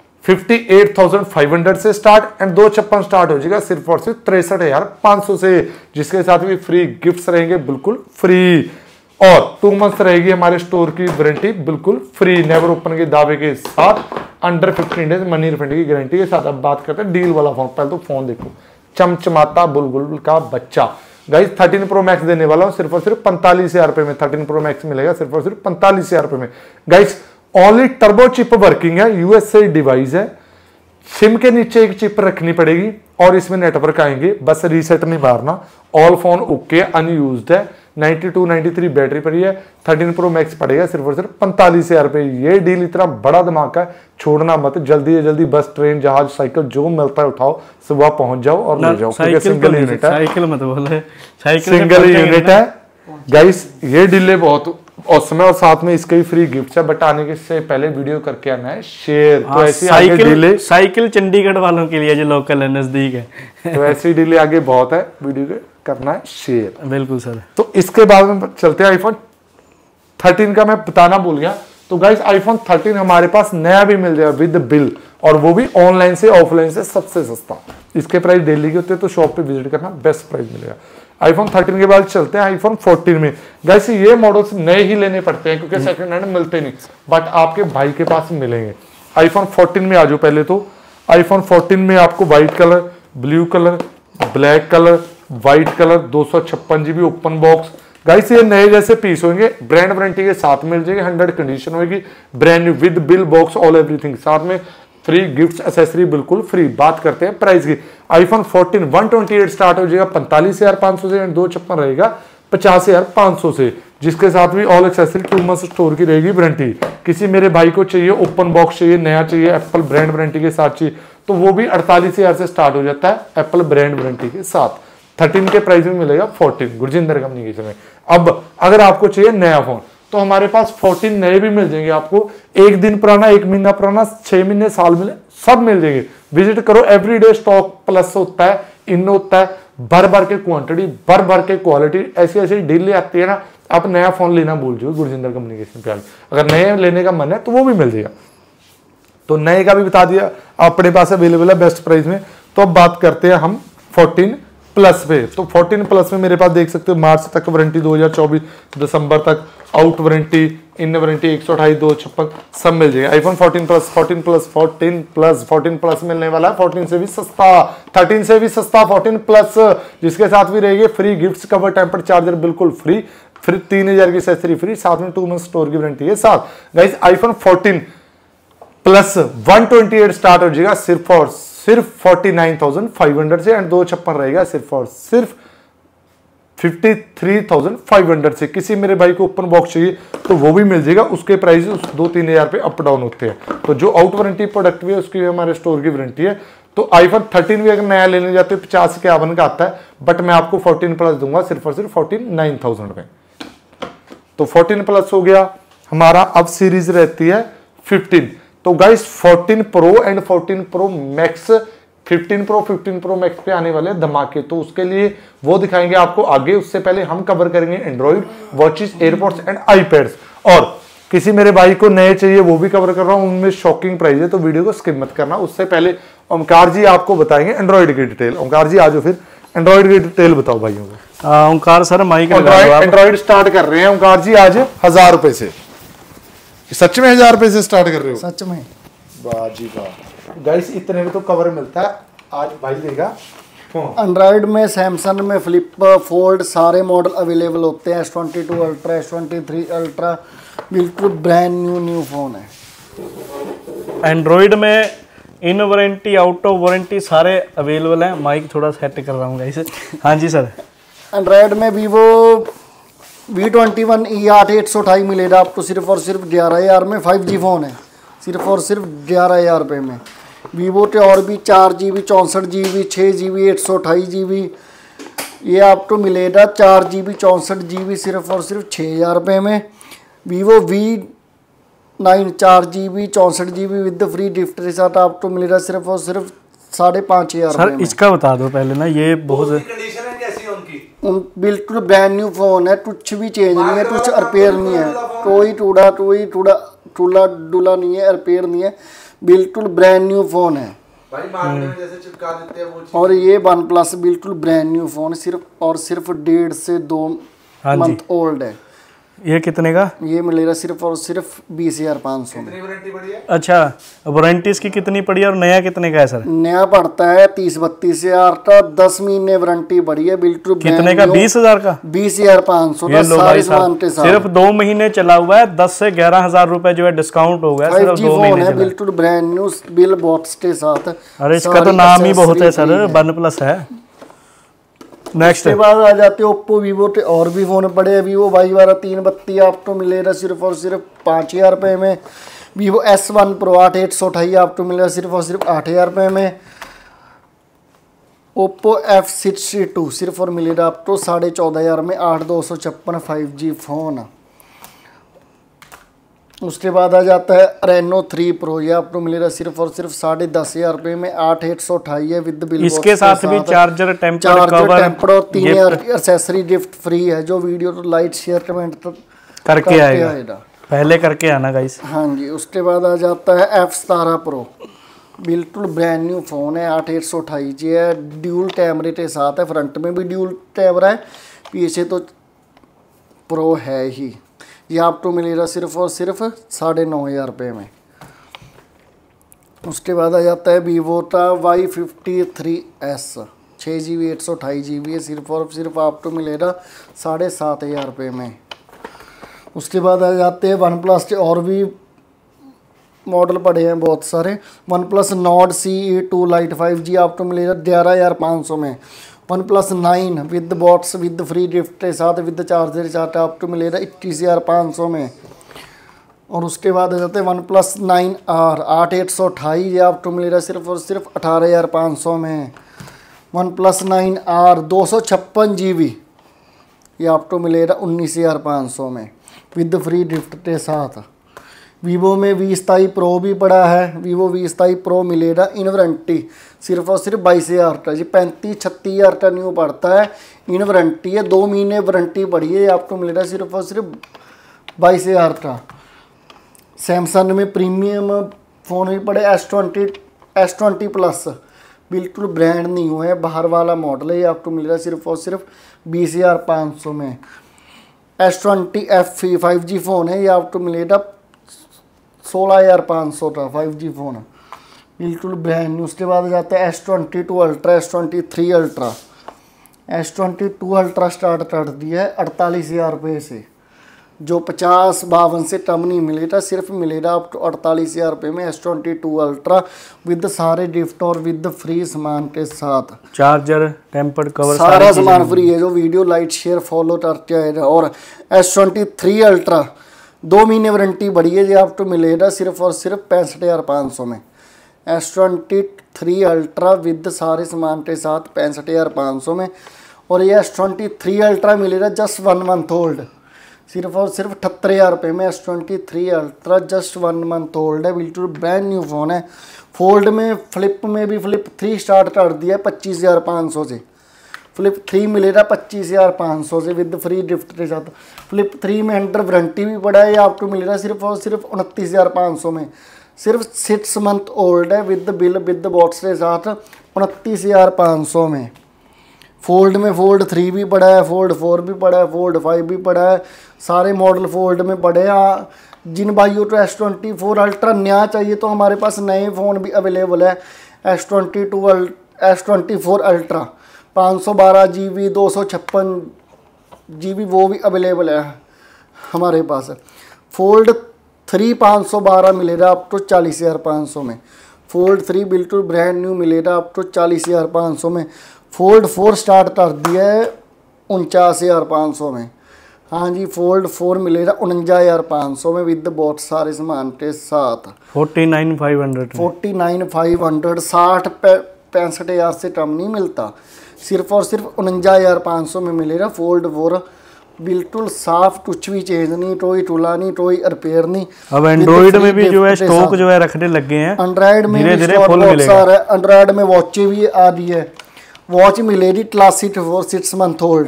58,500 से स्टार्ट, एंड 256 स्टार्ट हो जाएगा सिर्फ और सिर्फ 63,500 से, जिसके साथ भी फ्री गिफ्ट्स रहेंगे बिल्कुल फ्री, और 2 मंथ रहेगी हमारे स्टोर की वारंटी बिल्कुल फ्री, नेवर ओपन के दावे के साथ, अंडर 15 डेज मनी रिफंड की गारंटी के साथ। अब बात करते हैं डील वाला फोन। पहले तो फोन देखो, चमचमाता बुलबुल का बच्चा। गाइस 13 प्रो मैक्स देने वाला हूं सिर्फ और सिर्फ 45,000 रुपए में। 13 प्रो मैक्स मिलेगा सिर्फ और सिर्फ 45,000 रुपए में। Guys only turbo chip working है, यूएसए डिवाइस है, सिम के नीचे एक चिप रखनी पड़ेगी और इसमें नेटवर्क आएंगे, बस रीसेट नहीं मारना। ऑल फोन ओके अनयूज्ड है, 92 93 बैटरी पड़ी है। 13 प्रो मैक्स पड़ेगा सिर्फ और सिर्फ 45,000 रुपए। ये डील इतना बड़ा धमाका है, छोड़ना मत, जल्दी से जल्दी बस ट्रेन जहाज साइकिल जो मिलता है उठाओ, सुबह पहुंच जाओ और ले जाओ, क्योंकि सिंगल यूनिट है। साइकिल मत बोले, साइकिल सिंगल यूनिट है गाइस। ये डीले बहुत औसम है और साथ में इसके भी फ्री गिफ्ट है, बट आने के से पहले वीडियो करके आना है शेयर। तो ऐसी आगे डीले साइकिल चंडीगढ़ वालों के लिए जो लोकल है, नजदीक है, तो ऐसी डीले आगे बहुत है, वीडियो करना है शेयर। बिल्कुल सर। तो इसके बाद में चलते हैं आईफोन 13 का मैं बताना भूल गया। तो गाइस आईफोन 13 हमारे पास नया भी मिल जाएगा विद बिल, और वो भी ऑनलाइन से ऑफलाइन से सबसे सस्ता। इसके प्राइस डेली के होते हैं, तो शॉप पे विजिट करना, बेस्ट प्राइस मिलेगा। आईफोन 13 के बाद चलते हैं आईफोन 14 में। गाइस ये मॉडल्स नए ही लेने पड़ते हैं क्योंकि सेकंड हैंड मिलते नहीं, बट आपके भाई के पास मिलेंगे। आईफोन 14 में आ जाओ पहले तो। आईफोन 14 में आपको white colour, blue colour, black colour, white colour, 256 GB open box. Guys ये नए जैसे पीस होंगे, ब्रांड वारंटी के साथ मिल जाएगी, 100 कंडीशन होगी, brand new with bill box all everything, साथ में फ्री गिफ्ट्स एसेसरी बिल्कुल फ्री। बात करते हैं प्राइस की। आईफोन 14 128 स्टार्ट हो जाएगा 45,500 से, एंड 256 रहेगा 50,500 से, जिसके साथ भी ऑल एक्सेसरी 2 मंथ स्टोर की रहेगी वारंटी। किसी मेरे भाई को चाहिए ओपन बॉक्स चाहिए, नया चाहिए, एप्पल ब्रांड वारंटी के साथ चाहिए, तो वो भी 48,000 से स्टार्ट हो जाता है एप्पल ब्रांड वारंटी के साथ। 13 के प्राइस में मिलेगा 14 गुरजिंदर कम्युनिकेशन में। अब अगर आपको चाहिए नया फोन, तो हमारे पास 14 नए भी मिल जाएंगे आपको, 1 दिन पुराना, 1 महीना पुराना, 6 महीने, साल मिले, सब मिल जाएंगे। विजिट करो, एवरीडे स्टॉक प्लस होता है, इन होता है, भर भर के क्वांटिटी, भर भर के क्वालिटी, ऐसी ऐसी डील आती है ना। आप नया फोन लेना भूल जाओ गुरजिंदर कम्युनिकेशन पे। अगर नए लेने का मन है तो वो भी मिल जाएगा। तो नए का भी बता दिया, अपने पास अवेलेबल है बेस्ट प्राइस में। तो अब बात करते हैं हम 14 प्लस पे। तो 14 प्लस में मेरे पास देख सकते हो मार्च तक वारंटी, 2024 दिसंबर तक आउट वारंटी, इन वारंटी, 128 256 सब मिल जाएगा। IPhone 14 plus 14 plus 14 plus 14 plus मिलने वाला है 14 से भी सस्ता, 13 से भी सस्ता 14 प्लस, जिसके साथ भी रहेगी free gifts, cover, temper charger बिल्कुल फ्री, फिर 3000 की एक्सेसरी फ्री, साथ में 2 मंथ स्टोर की वारंटी है साथ। गाइस आईफोन 14 प्लस 128 स्टार्ट हो जाएगा सिर्फ और सिर्फ 49,500 से, एंड 256 रहेगा सिर्फ और सिर्फ 53,500 से। किसी मेरे भाई को ओपन बॉक्स चाहिए तो वो भी मिल जाएगा, उसके प्राइस 2-3 हज़ार पे अप डाउन होते हैं। तो जो आउट वारंटी प्रोडक्ट भी है उसकी हमारे स्टोर की वारंटी है। तो आईफोन 13 भी अगर नया लेने जाते हो 50-51 का आता है, बट मैं आपको 14 प्लस दूंगा सिर्फ और सिर्फ 49,000 में। तो 14 प्लस हो गया हमारा। अब सीरीज रहती है 15। तो guys 14 pro and 14 pro max, 15 pro max पे आने वाले धमाके, तो उसके लिए वो दिखाएंगे आपको आगे। उससे पहले हम कवर करेंगे Android, watches, airports and iPads. और किसी मेरे भाई को नए चाहिए वो भी कवर कर रहा हूं, उनमें शॉकिंग प्राइस है, तो वीडियो को स्किप मत करना। उससे पहले ओमकार जी आपको बताएंगे एंड्रॉइड की डिटेल। ओमकार जी आज फिर एंड्रॉइड की डिटेल बताओ भाइयों को। Omkar sir mike Android start कर रहे हैं ओमकार जी आज 1000 रुपए से। सच में 1000 रुपए से स्टार्ट कर रहे हो? सच में। वाह जी वाह। गाइस इतने में तो कवर मिलता है, आज भाई देगा फोन। एंड्रॉयड में सैमसंग में फ्लिप फोल्ड सारे मॉडल अवेलेबल होते हैं। S22 अल्ट्रा, S23 अल्ट्रा, बिल्कुल ब्रांड न्यू फोन है। एंड्रॉयड में in warranty, out of warranty सारे अवेलेबल हैं। माइक थोड़ा सेट कर रहा हूँ गाइस। हाँ जी सर। एंड्रॉयड में वीवो V21 E8 128 मिलेगा आपको सिर्फ और सिर्फ 11,000 में। 5G फ़ोन है, सिर्फ और सिर्फ 11,000 रुपये में। वीवो के और भी 4GB 64GB 6GB 128GB ये आपको मिलेगा 4GB 64GB सिर्फ और सिर्फ 6,000 रुपये में। Vivo V9 4GB 64GB with free gift के साथ आपको मिलेगा सिर्फ और सिर्फ 5,500 सर। इसका बता दो पहले ना, ये बहुत बिल्कुल ब्रांड न्यू फोन है, कुछ भी चेंज नहीं है, कुछ रिपेयर नहीं है, कोई टूला डुला नहीं है, रिपेयर नहीं है, बिल्कुल ब्रांड न्यू फोन है भाई। मार्केट में जैसे चिपका देते हैं वो चीज। और ये OnePlus बिल्कुल ब्रांड न्यू फोन, सिर्फ और सिर्फ 1.5 से 2 मंथ ओल्ड है। ये कितने का? ये मिलेगा सिर्फ और सिर्फ 20,500 में। अच्छा, वारंटी इसकी कितनी पड़ी है और नया कितने का है सर? नया पड़ता है 30-32 हज़ार का, 10 महीने वारंटी पड़ी है बिल्कुल। कितने का? 20,000 का? 20,500 ये लो भाई साहब, के साथ सिर्फ 2 महीने चला हुआ है, 10 से 11,000 रुपए जो है डिस्काउंट हो गया। 5G फोन है बिल्कुल ब्रांड न्यू बिल बॉक्स के साथ। अरे इसका तो नाम ही बहुत है सर, वन प्लस है। नेक्स्ट उसके बाद आ जाते ओप्पो वीवो के और भी फोन पड़े हैं। वीवो Y12 332 आपको मिलेगा सिर्फ और सिर्फ 5,000 रुपये में। वीवो S1 Pro 8/128 आपको मिलेगा सिर्फ और सिर्फ 8,000 रुपये में। ओप्पो F62 सिर्फ और मिलेगा आपको 14,500 में, 8/256 5G फोन। उसके बाद आ जाता है Reno 3 Pro, ये आपको मिलेगा सिर्फ और सिर्फ 10,500 रुपये में, 8/128 है विद बिल। इसके साथ भी चार्जर, टेम्पर, टेम्पर और 3 एक्सेसरी गिफ्ट फ्री है। जो वीडियो तो लाइक शेयर कमेंट करके आएगा, पहले करके आना गाइस। हाँ जी। उसके बाद आ जाता है F17 Pro, बिल्कुल ब्रांड न्यू फ़ोन है, 8/128 है, ड्यूल कैमरे के साथ है। फ्रंट में भी ड्यूल कैमरा है, पीछे तो प्रो है ही। ये आपको मिलेगा सिर्फ और सिर्फ 9,500 रुपये में। उसके बाद आ जाता है वीवो का Y53s 6GB 128GB है, सिर्फ और सिर्फ आपको मिलेगा 7,500 रुपये में। उसके बाद आ जाते हैं वन प्लस के और भी मॉडल पड़े हैं बहुत सारे। One plus Nord CE2 light 5G आपको मिलेगा 11,500 में। One plus 9 with box with free gift के साथ विद चार्जर चार्ट आपको मिलेगा 21,500 में। और उसके बाद आ जाते हैं वन प्लस 9R 8/128, ये आपको मिलेगा सिर्फ और सिर्फ 18,500 में। वन प्लस 9R 256GB ये आपको मिलेगा 19,500 में विद फ्री गिफ्ट के साथ। वीवो में V27 प्रो भी पड़ा है, वीवो V27 प्रो मिलेगा इन वारंटी सिर्फ और सिर्फ 22,000 का। जी 35-36,000 का न्यू पड़ता है, इन वारंटी है, 2 महीने वारंटी पड़ी है, आपको मिलेगा सिर्फ और सिर्फ 22,000 का। सैमसंग में प्रीमियम फ़ोन भी पड़े S20 प्लस, बिल्कुल ब्रांड न्यू है, बाहर वाला मॉडल है, ये आपको मिलेगा सिर्फ और सिर्फ 20,500 में। S20 FE 5G फ़ोन है, ये आपको मिलेगा 16,500 का 5G फ़ोन, बिल्कुल ब्रांड न्यू। उसके बाद जाता है S22 ultra, S23 ultra. S22 ultra start कर दिया है 48,000 रुपये से, जो 50-52 से कम नहीं मिलेगा, सिर्फ मिलेगा आपको 48,000 रुपये में S22 अल्ट्रा विद सारे गिफ्ट और विद फ्री सामान के साथ। चार्जर, टेम्पर्ड कवर, सारा सामान फ्री है। जो वीडियो लाइक शेयर फॉलो करते आएगा। और S23 अल्ट्रा 2 महीने वारंटी बढ़ी है, ये आपको मिलेगा सिर्फ और सिर्फ 65,500 में। S23 अल्ट्रा विद सारे सामान के साथ 65,500 में। और ये S23 अल्ट्रा मिलेगा जस्ट 1 मंथ ओल्ड, सिर्फ और सिर्फ 78,000 रुपये में। S23 ultra just 1 month old है, बिल्कुल ब्रांड न्यू फ़ोन है। फोल्ड में फ्लिप में भी फ्लिप 3 स्टार्ट कर दिया है 25,500 से। फ्लिप 3 मिलेगा 25,500 से विद फ्री गिफ्ट के साथ। फ्लिप 3 में अंडर वारंटी भी पड़ा है, ये आपको मिलेगा सिर्फ और सिर्फ 29,500 में। सिर्फ 6 मंथ ओल्ड है विद बिल विद बॉक्स के साथ 29,500 में। फोल्ड में फोल्ड 3 भी पड़ा है, फोल्ड 4 भी पड़ा है, फोल्ड 5 भी पड़ा है, सारे मॉडल फोल्ड में पड़े हैं। जिन भाइयों को S24 अल्ट्रा नया चाहिए तो हमारे पास नए फ़ोन भी अवेलेबल है। S24 अल्ट्रा 512GB 256GB वो भी अवेलेबल है हमारे पास। फोल्ड 3 512 मिलेगा आपको 40,500 में। फोल्ड 3 बिल्कुल ब्रांड न्यू मिलेगा आपको 40,500 में। फोल्ड 4 स्टार्ट कर दिया है 49,500 में। हाँ जी, फोल्ड 4 मिलेगा 49,500 में विद बॉक्स सारे सामान के साथ। 49,500 65,000 से कम नहीं मिलता, सिर्फ और सिर्फ 49,500 में मिलेगा। फोल्ड 4 बिल्कुल साफ, कुछ भी चेंज नहीं, कोई टूला नहीं, कोई रिपेयर नहीं। अब एंड्रॉइड में भी जो है स्टॉक जो है रखने लग गए हैं, एंड्रॉइड में धीरे-धीरे फुल मिलेगा। एंड्रॉइड में वॉचें भी आ रही है, वॉच मिलेगी क्लासिक फॉर 6 मंथ ओल्ड।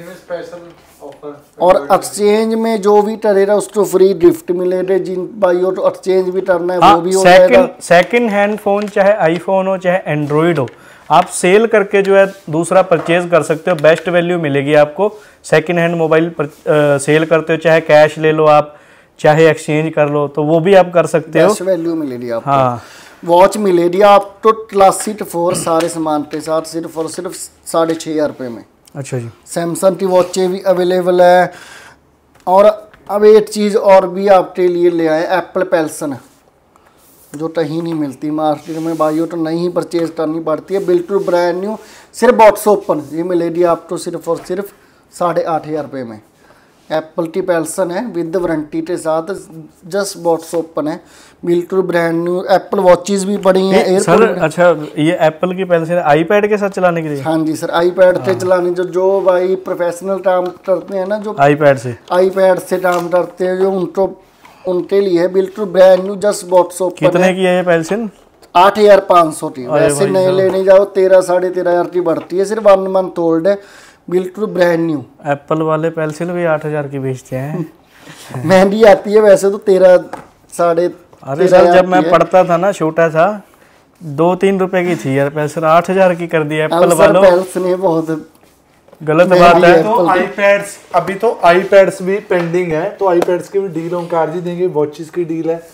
और एक्सचेंज में जो भी करेगा उसको फ्री गिफ्ट मिलेगा। जिन भाइयों को एक्सचेंज भी करना है वो भी हो जाएगा। सेकंड हैंड फोन चाहे आईफोन हो चाहे एंड्रॉइड हो, आप सेल करके जो है दूसरा परचेज कर सकते हो, बेस्ट वैल्यू मिलेगी आपको। सेकंड हैंड मोबाइल सेल करते हो, चाहे कैश ले लो आप, चाहे एक्सचेंज कर लो, तो वो भी आप कर सकते हो। बेस्ट वैल्यू मिलेगी आपको। हाँ, वॉच मिलेगी आपको क्लासिक 4 सारे सामान के साथ सिर्फ और सिर्फ 6,500 रुपये में। अच्छा जी। सैमसंग की वॉचें भी अवेलेबल है। और अब एक चीज़ और भी आपके लिए ले आए, एप्पल पेल्सन, जो कहीं नहीं मिलती मार्केट में भाइयों, तो नहीं परचेज करनी पड़ती है, बिल्कुल ब्रांड न्यू, सिर्फ बॉक्स ओपन। ये मिलेगी आपको सिर्फ और सिर्फ 8,500 रुपये में। एप्पल की पेल्सन है विद वारंटी के साथ, जस्ट बॉक्स ओपन है, बिल्कुल ब्रांड न्यू। एप्पल वॉचेस भी पड़ी हैं सर। अच्छा, ये एप्पल की पेल्सन आईपैड के साथ चलाने के लिए? हाँ जी सर, आईपैड से चलाने जो भाई प्रोफेशनल काम करते हैं ना, जो आईपैड से काम करते हैं, जो उनके लिए है, बिल्कुल brand new, just box open. कितने की है ये पेल्सन? 8,500 की। वैसे नए लेने जाओ 13-13,500 की बढ़ती है, सिर्फ 1 मंथ ओल्ड है, बिल्कुल ब्रांड न्यू। एप्पल वाले पेंसिल भी 8,000 की बेचते हैं। महंगी आती है वैसे तो 13-13,500। अरे सर, जब मैं पढ़ता था ना, छोटा था, 2-3 रुपए की थी यार पेंसिल, 8,000 की कर दी एप्पल वालों। पेंसिल बहुत गलत बात है। तो आईपैड्स, अभी तो आईपैड्स भी पेंडिंग है, तो आईपैड्स की भी डील ओंकार जी देंगे, वॉचेस की डील है,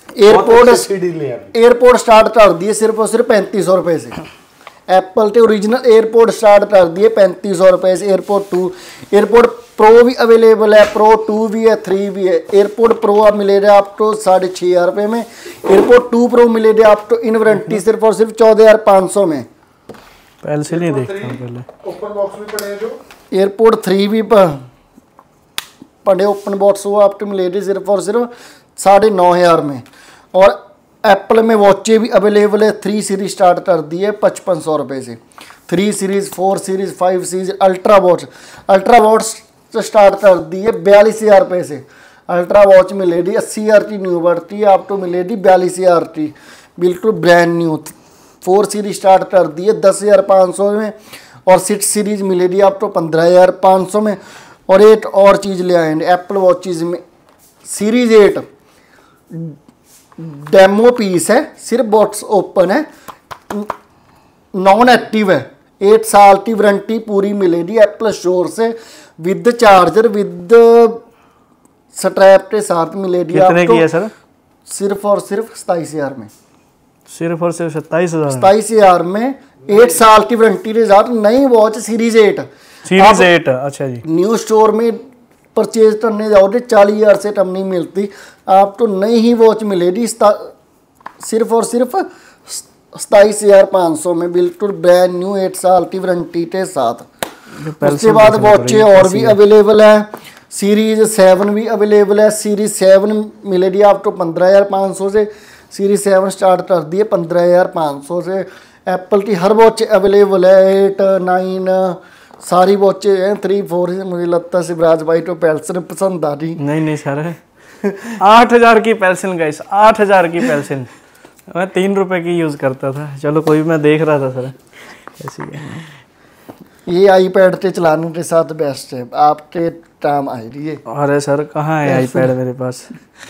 एयरपोर्ट स्टार्ट कर दिए सिर्फ और सिर्फ 3,500 रुपए से। एप्पल के ओरिजिनल एयरपोर्ट स्टार्ट कर दिए 3,500 रुपए से। एयरपोर्ट 2, एयरपोर्ट प्रो भी अवेलेबल है, प्रो 2 भी है, 3 भी है। एयरपोर्ट प्रो आप मिलेगा आपको 6,500 रुपये में। एयरपोर्ट 2 प्रो मिलेगा आपको इन वारंटी सिर्फ और सिर्फ 14,500 में। पेंसिल ही देखता हूं पहले। ओपन बॉक्स भी पड़े हैं जो एयरपोर्ट 3 भी पड़े ओपन बॉक्स, वो आपको मिलेगी सिर्फ और सिर्फ 9,500 में। और एप्पल में वॉचें भी अवेलेबल है, 3 सीरीज स्टार्ट कर दी है 5,500 रुपये से। 3 series, 4 series, 5 series, ultra watch start कर दी है 42,000 रुपये से। अल्ट्रा वॉच मिलेगी 80,000 की न्यू बढ़ती है, आपको मिलेगी 42,000 की, बिल्कुल ब्रांड न्यू। 4 सीरीज स्टार्ट कर दी है 10,500 में, और 6 सीरीज मिलेगी आपको 15,500 में। और एक और चीज़ ले आएंगे एप्पल वॉचेज में, सीरीज 8 डेमो पीस है, सिर्फ बॉक्स ओपन है, नॉन एक्टिव है, 8 साल की वारंटी पूरी मिलेगी एप्पल स्टोर से, विद चार्जर, विद स्ट्रैप के साथ मिलेगी। कितने की है सर? सिर्फ और सिर्फ 27,000 में। सिर्फ और सिर्फ 27,000 में 8 साल की वारंटी के साथ नई वॉच सीरीज 8। अच्छा जी। न्यू स्टोर में परचेज करने जाओगे 40,000 से कम नहीं मिलती, आपको नई ही वॉच मिलेगी सिर्फ और सिर्फ 27,500 में, बिल्कुल ब्रांड न्यू 8 साल की वारंटी के साथ। उसके बाद वॉचें और भी अवेलेबल है, सीरीज 7 भी अवेलेबल है। सीरीज 7 मिलेगी आपको 15,500 से, सीरीज 7 स्टार्ट कर दिए 15,500 से। एप्पल की हर वॉच अवेलेबल है, 8, 9 सारी वॉचें हैं, 3, 4। मुझे लगता है शिवराज भाई को पेल्सन पसंद आ रही। नहीं सर, 8,000 की पेल्सिल गाइस, 8,000 की पेल्सिल। मैं 3 रुपए की यूज़ करता था। चलो कोई, मैं देख रहा था सर ऐसी है। ये आईपैड के चलाने के साथ बेस्ट है, आपके काम आ रही है। अरे सर, कहाँ है आईपैड मेरे पास।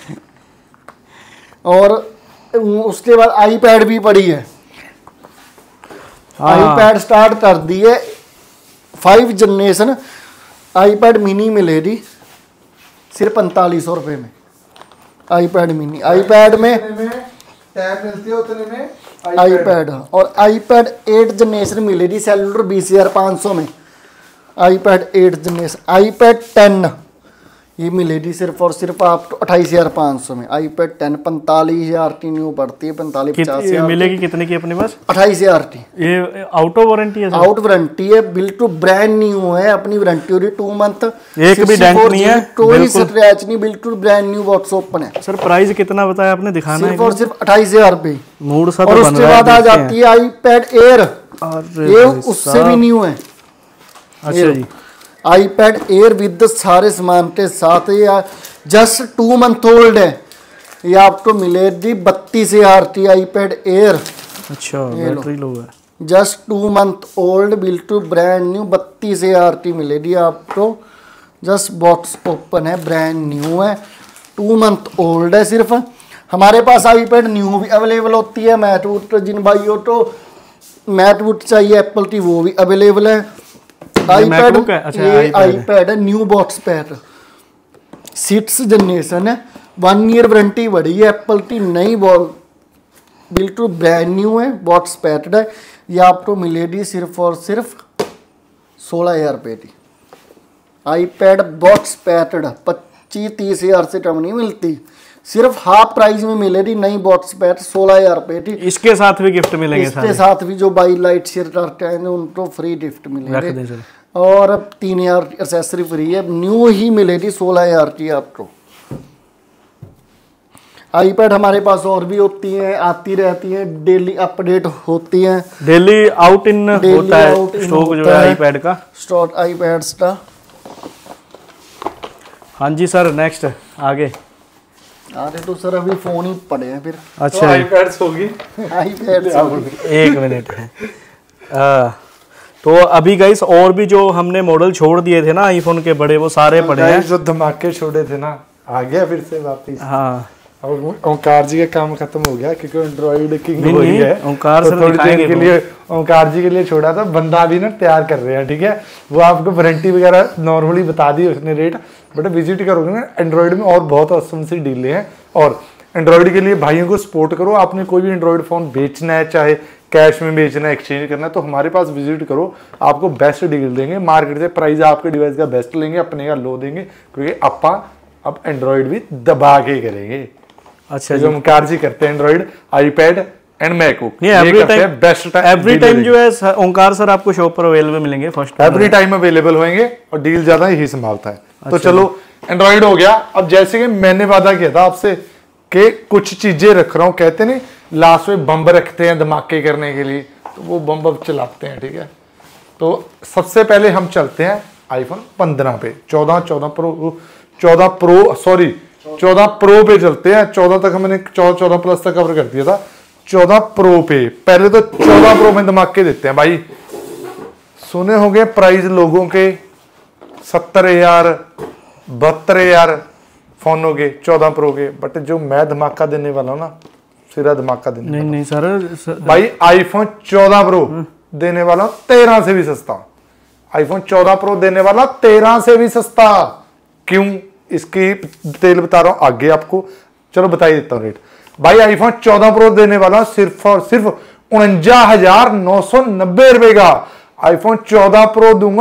और उसके बाद आईपैड भी पड़ी है। आईपैड स्टार्ट कर दी है 5 जनरेशन आईपैड मिनी मिलेगी सिर्फ 4500 रुपये में। आईपैड मिनी, आईपैड में टैब मिलती है उतने में आईपैड, और आईपैड 8 जनरेशन मिलेगी सेलुलर 20,500 में। आईपैड 8 जनरेशन, आईपैड 10 ये मिलेगी सिर्फ और सिर्फ आपको 28,500 में। आईपैड 10 45,000 की न्यू पड़ती है, 45-50,000 मिलेगी। कितने की अपने पास? 28,000 की। ये आउट ऑफ वारंटी है? आउट वारंटी है, बिल्कुल ब्रांड न्यू है, अपनी वारंटी हो रही 2 मंथ, एक भी डेंट नहीं है, कोई स्क्रैच नहीं, बिल्कुल ब्रांड न्यू बॉक्स ओपन है। सर प्राइस कितना बताया आपने, दिखाना है? सिर्फ और सिर्फ 28,000 रुपये। मूड सा। और उसके बाद आ जाती है आईपैड एयर, ये उससे भी न्यू है। अच्छा जी, आईपैड एयर विद सारे सामान के साथ, ये जस्ट 2 मंथ ओल्ड है, ये आपको मिलेगी 32,000 की आईपैड एयर। अच्छा, बैटरी लो है, जस्ट 2 मंथ ओल्ड, बिल्कुल ब्रांड न्यू 32,000 की मिलेगी आपको। जस्ट बॉक्स ओपन है, ब्रांड न्यू है, 2 मंथ ओल्ड है सिर्फ। हमारे पास आईपैड न्यू भी अवेलेबल होती है। मैं तो जिन भाइयों को मैटबुक चाहिए एप्पल की वो भी अवेलेबल है। आईपैड, ये आईपैड है न्यू बॉक्स पैड 6 जनरेशन है, 1 ईयर वारंटी बढ़ी है एप्पल की, नई बिल्कुल ब्रांड न्यू है, बॉक्स पैड है। ये आपको मिलेगी सिर्फ और सिर्फ 16,000 रुपये की आईपैड बॉक्स पैड। 25-30 हज़ार से कम नहीं मिलती, सिर्फ हाफ प्राइस में मिलेगी नई बॉक्स पैड 16,000 रुपये की। इसके साथ भी गिफ्ट मिलेंगे, इसके साथ भी जो बाई लाइट शेयर करते हैं उनको फ्री गिफ्ट मिलेंगे, और अब 3,000 एक्सेसरी फ्री है, न्यू ही मिलेगी 16,000 की आपको। आईपैड हमारे पास और भी होती हैं, आती रहती हैं, डेली अपडेट होती हैं, डेली आउट इन होता है स्टॉक जो है आईपैड का, स्टॉक आईपैड्स का। हाँ जी सर, नेक्स्ट आगे। अरे तो सर अभी फोन ही पड़े हैं फिर। अच्छा, तो आईपैड्स होगी, आईपैड्स होगी। 1 मिनट है। तो अभी गाइस और भी जो हमने मॉडल छोड़ दिए थे ना आईफोन के बड़े, वो सारे पड़े हैं। जो धमाके छोड़े थे ना, आ गया फिर से वापस। हाँ, और ओंकार जी का काम खत्म हो गया क्योंकि एंड्रॉइड किंग वही है। ओंकार तो सर थोड़ी दिखाएंगे देर के लिए ओंकार जी के लिए छोड़ा था, बंदा भी ना तैयार कर रहे हैं, ठीक है। वो आपको वारंटी वगैरह नॉर्मली बता दी उसने रेट, बट विजिट करोगे ना एंड्रॉइड में और बहुत औसम सी डीलें हैं। और एंड्रॉइड के लिए भाइयों को सपोर्ट करो, आपने कोई भी एंड्रॉइड फोन बेचना है, चाहे कैश में बेचना है, एक्सचेंज करना है, तो हमारे पास विजिट करो, आपको बेस्ट डील देंगे। मार्केट से प्राइस आपके डिवाइस का बेस्ट लेंगे, अपने का लो देंगे, क्योंकि अपा अब एंड्रॉइड भी दबा के करेंगे। अच्छा, जो ओंकार जी करते हैं Android, iPad and MacBook, every time जो है ओंकार सर आपको शॉप पर अवेलेबल मिलेंगे, फर्स्ट एवरी टाइम अवेलेबल होंगे, और डील ज्यादा ही संभालता है। तो चलो एंड्रॉइड हो गया। अब जैसे कि मैंने वादा किया था आपसे कि कुछ चीजें रख रहा हूँ, कहते नहीं लास्ट में बम्ब रखते हैं धमाके करने के लिए, तो वो बम्ब अब चलाते हैं, ठीक है। तो सबसे पहले हम चलते हैं आईफोन 15 पे, 14 प्रो पे चलते हैं। 14 तक हमने 14 प्लस तक कवर कर दिया था, 14 प्रो पे। पहले तो 14 प्रो में धमाके देते हैं भाई। सुने होंगे प्राइस लोगों के 70,000 72,000 फोनों के 14 प्रो के, बट जो मैं धमाका देने वाला हूं ना, सिरा धमाका देने नहीं सर भाई, आईफोन 14 प्रो देने वाला 13 से भी सस्ता। आईफोन 14 प्रो देने वाला 13 से भी सस्ता। क्यों, इसकी डिटेल बता रहा हूं आगे आपको, चलो बता ही देता हूं रेट। भाई आईफोन 14 प्रो देने वाला सिर्फ और सिर्फ 49,990 रुपए का। आईफोन 14 प्रो दूंगा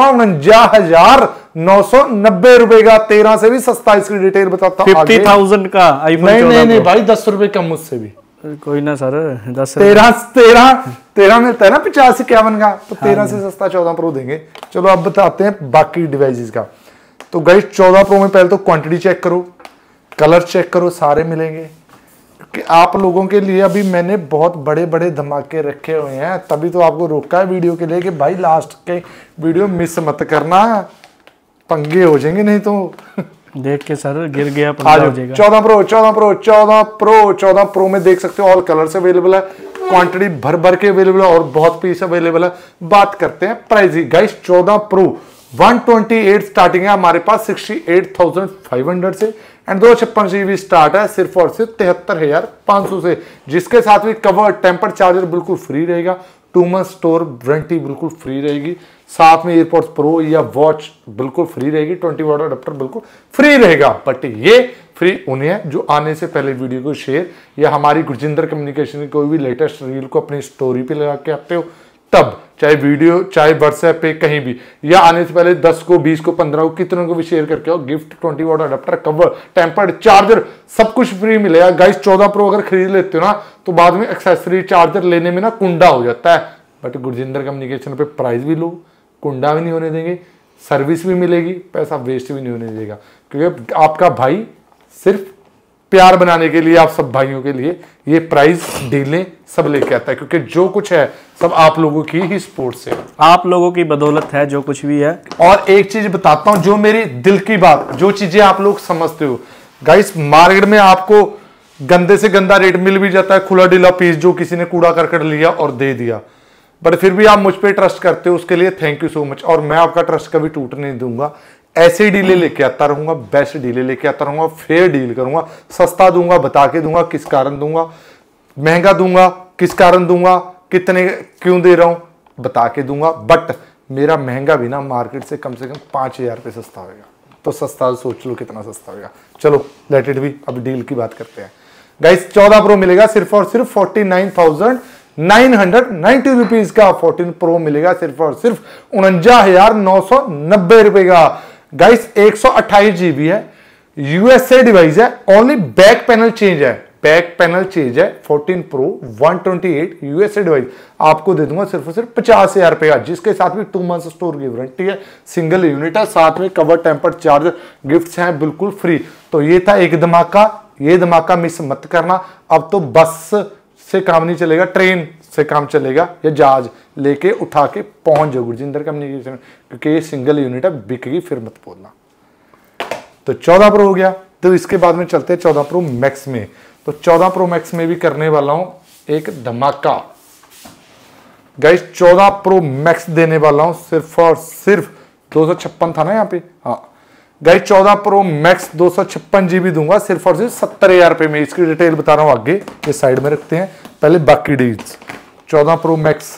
49,990 रुपए का, 13 से भी सस्ता। इसकी डिटेल बताता हूं 50,000 का आईफोन। नहीं भाई, 10 रुपए कम मुझसे भी। कोई ना सर, 10 13 मिलता है ना 50-51 का, तो 13 से सस्ता 14 प्रो देंगे। चलो अब बताते हैं बाकी डिवाइसेस का। तो गाइस 14 प्रो में पहले तो क्वांटिटी चेक करो, कलर चेक करो, सारे मिलेंगे। कि आप लोगों के लिए अभी मैंने बहुत बड़े बड़े धमाके रखे हुए हैं, तभी तो आपको रोका है वीडियो के लिए कि भाई लास्ट के वीडियो मिस मत करना, पंगे हो जाएंगे नहीं तो। देख के सर गिर गया, 14 प्रो में देख सकते हो ऑल कलर्स अवेलेबल है, क्वांटिटी भर भर के अवेलेबल है और बहुत पीस अवेलेबल है। बात करते हैं प्राइस की गाइस। 14 प्रो 128 स्टार्टिंग है हमारे पास 68,500 से, एंड 256 GB स्टार्ट है सिर्फ और सिर्फ 73,500 से, जिसके साथ भी कवर टेम्पर चार्जर बिल्कुल फ्री रहेगा, 2 मंथ स्टोर वारंटी बिल्कुल फ्री रहेगी, साथ में एयरपॉड्स प्रो या वॉच बिल्कुल फ्री रहेगी, 20 वाट अडेप्टर बिल्कुल फ्री रहेगा। बट ये फ्री उन्हें है जो आने से पहले वीडियो को शेयर या हमारी गुरजिंदर कम्युनिकेशन की कोई भी लेटेस्ट रील को अपनी स्टोरी पे लगा के आते हो, तब चाहे वीडियो चाहे व्हाट्सएप पे कहीं भी, या आने से पहले 10 को 20 को 15 को कितनों को भी शेयर करके आओ, gift 20 watt adapter, cover, tempered charger सब कुछ फ्री मिलेगा। गाइस 14 प्रो अगर खरीद लेते हो ना तो बाद में एक्सेसरी चार्जर लेने में ना कुंडा हो जाता है, बट गुरजिंदर कम्युनिकेशन पे प्राइस भी लो, कुंडा भी नहीं होने देंगे, सर्विस भी मिलेगी, पैसा वेस्ट भी नहीं होने देगा, क्योंकि आपका भाई सिर्फ प्यार बनाने के लिए, आप सब भाइयों के लिए ये प्राइस डीलें सब लेके आता है, क्योंकि जो कुछ है सब आप लोगों की ही सपोर्ट से, आप लोगों की बदौलत है जो कुछ भी है। और एक चीज बताता हूं जो मेरी दिल की बात, जो चीजें आप लोग समझते हो गाइस, मार्केट में आपको गंदे से गंदा रेट मिल भी जाता है, खुला डीला पीस जो किसी ने कूड़ा करकट लिया और दे दिया, बट फिर भी आप मुझ पे ट्रस्ट करते हो, उसके लिए थैंक यू सो मच। और मैं आपका ट्रस्ट कभी टूटने नहीं दूंगा, ऐसे डीले लेके आता रहूंगा, बेस्ट डीले लेके आता रहूंगा, फेयर डील करूंगा, सस्ता दूंगा, बता के दूंगा किस कारण दूंगा, महंगा दूंगा किस कारण दूंगा, कितने क्यों दे रहा हूं बता के दूंगा, बट मेरा महंगा भी ना मार्केट से कम 5,000 रुपये सस्ता होगा। तो सस्ता सोच लो कितना सस्ता होगा। चलो लेट इट बी, अब डील की बात करते हैं गाइस। 14 प्रो मिलेगा सिर्फ और सिर्फ 49,990 रुपीज का। 14 प्रो मिलेगा सिर्फ और सिर्फ 49,990 रुपए का। गाइस 128 GB है, यूएसए डिवाइस है, ओनली बैक पैनल चेंज है, बैक पैनल चेंज है। 14 प्रो 128 यूएसए डिवाइस आपको दे दूंगा सिर्फ और सिर्फ 50,000 रुपए का, जिसके साथ भी 2 मंथ स्टोर की वारंटी है, सिंगल यूनिट है, साथ में कवर टेम्पर्ड चार्जर गिफ्ट्स हैं बिल्कुल फ्री। तो ये था एक धमाका, ये धमाका मिस मत करना। अब तो बस से काम नहीं चलेगा, ट्रेन से काम चलेगा या जहाज लेके उठा के पहुंच जाओ गुरजिंदर कम्युनिकेशन, क्योंकि ये सिंगल यूनिट है, बिकेगी फिर मत बोलना। तो 14 प्रो हो गया। तो इसके बाद में चलते हैं 14 प्रो मैक्स में। तो 14 प्रो मैक्स में भी करने वाला हूं एक धमाका गाइस। 14 प्रो मैक्स देने वाला हूं सिर्फ और सिर्फ 256 था ना यहाँ पे, हाँ गाइस 14 प्रो मैक्स 256 GB दूंगा सिर्फ और सिर्फ 70,000 रुपए में। इसकी डिटेल बता रहा हूं आगे, ये साइड में रखते हैं, पहले बाकी deals. 14 pro max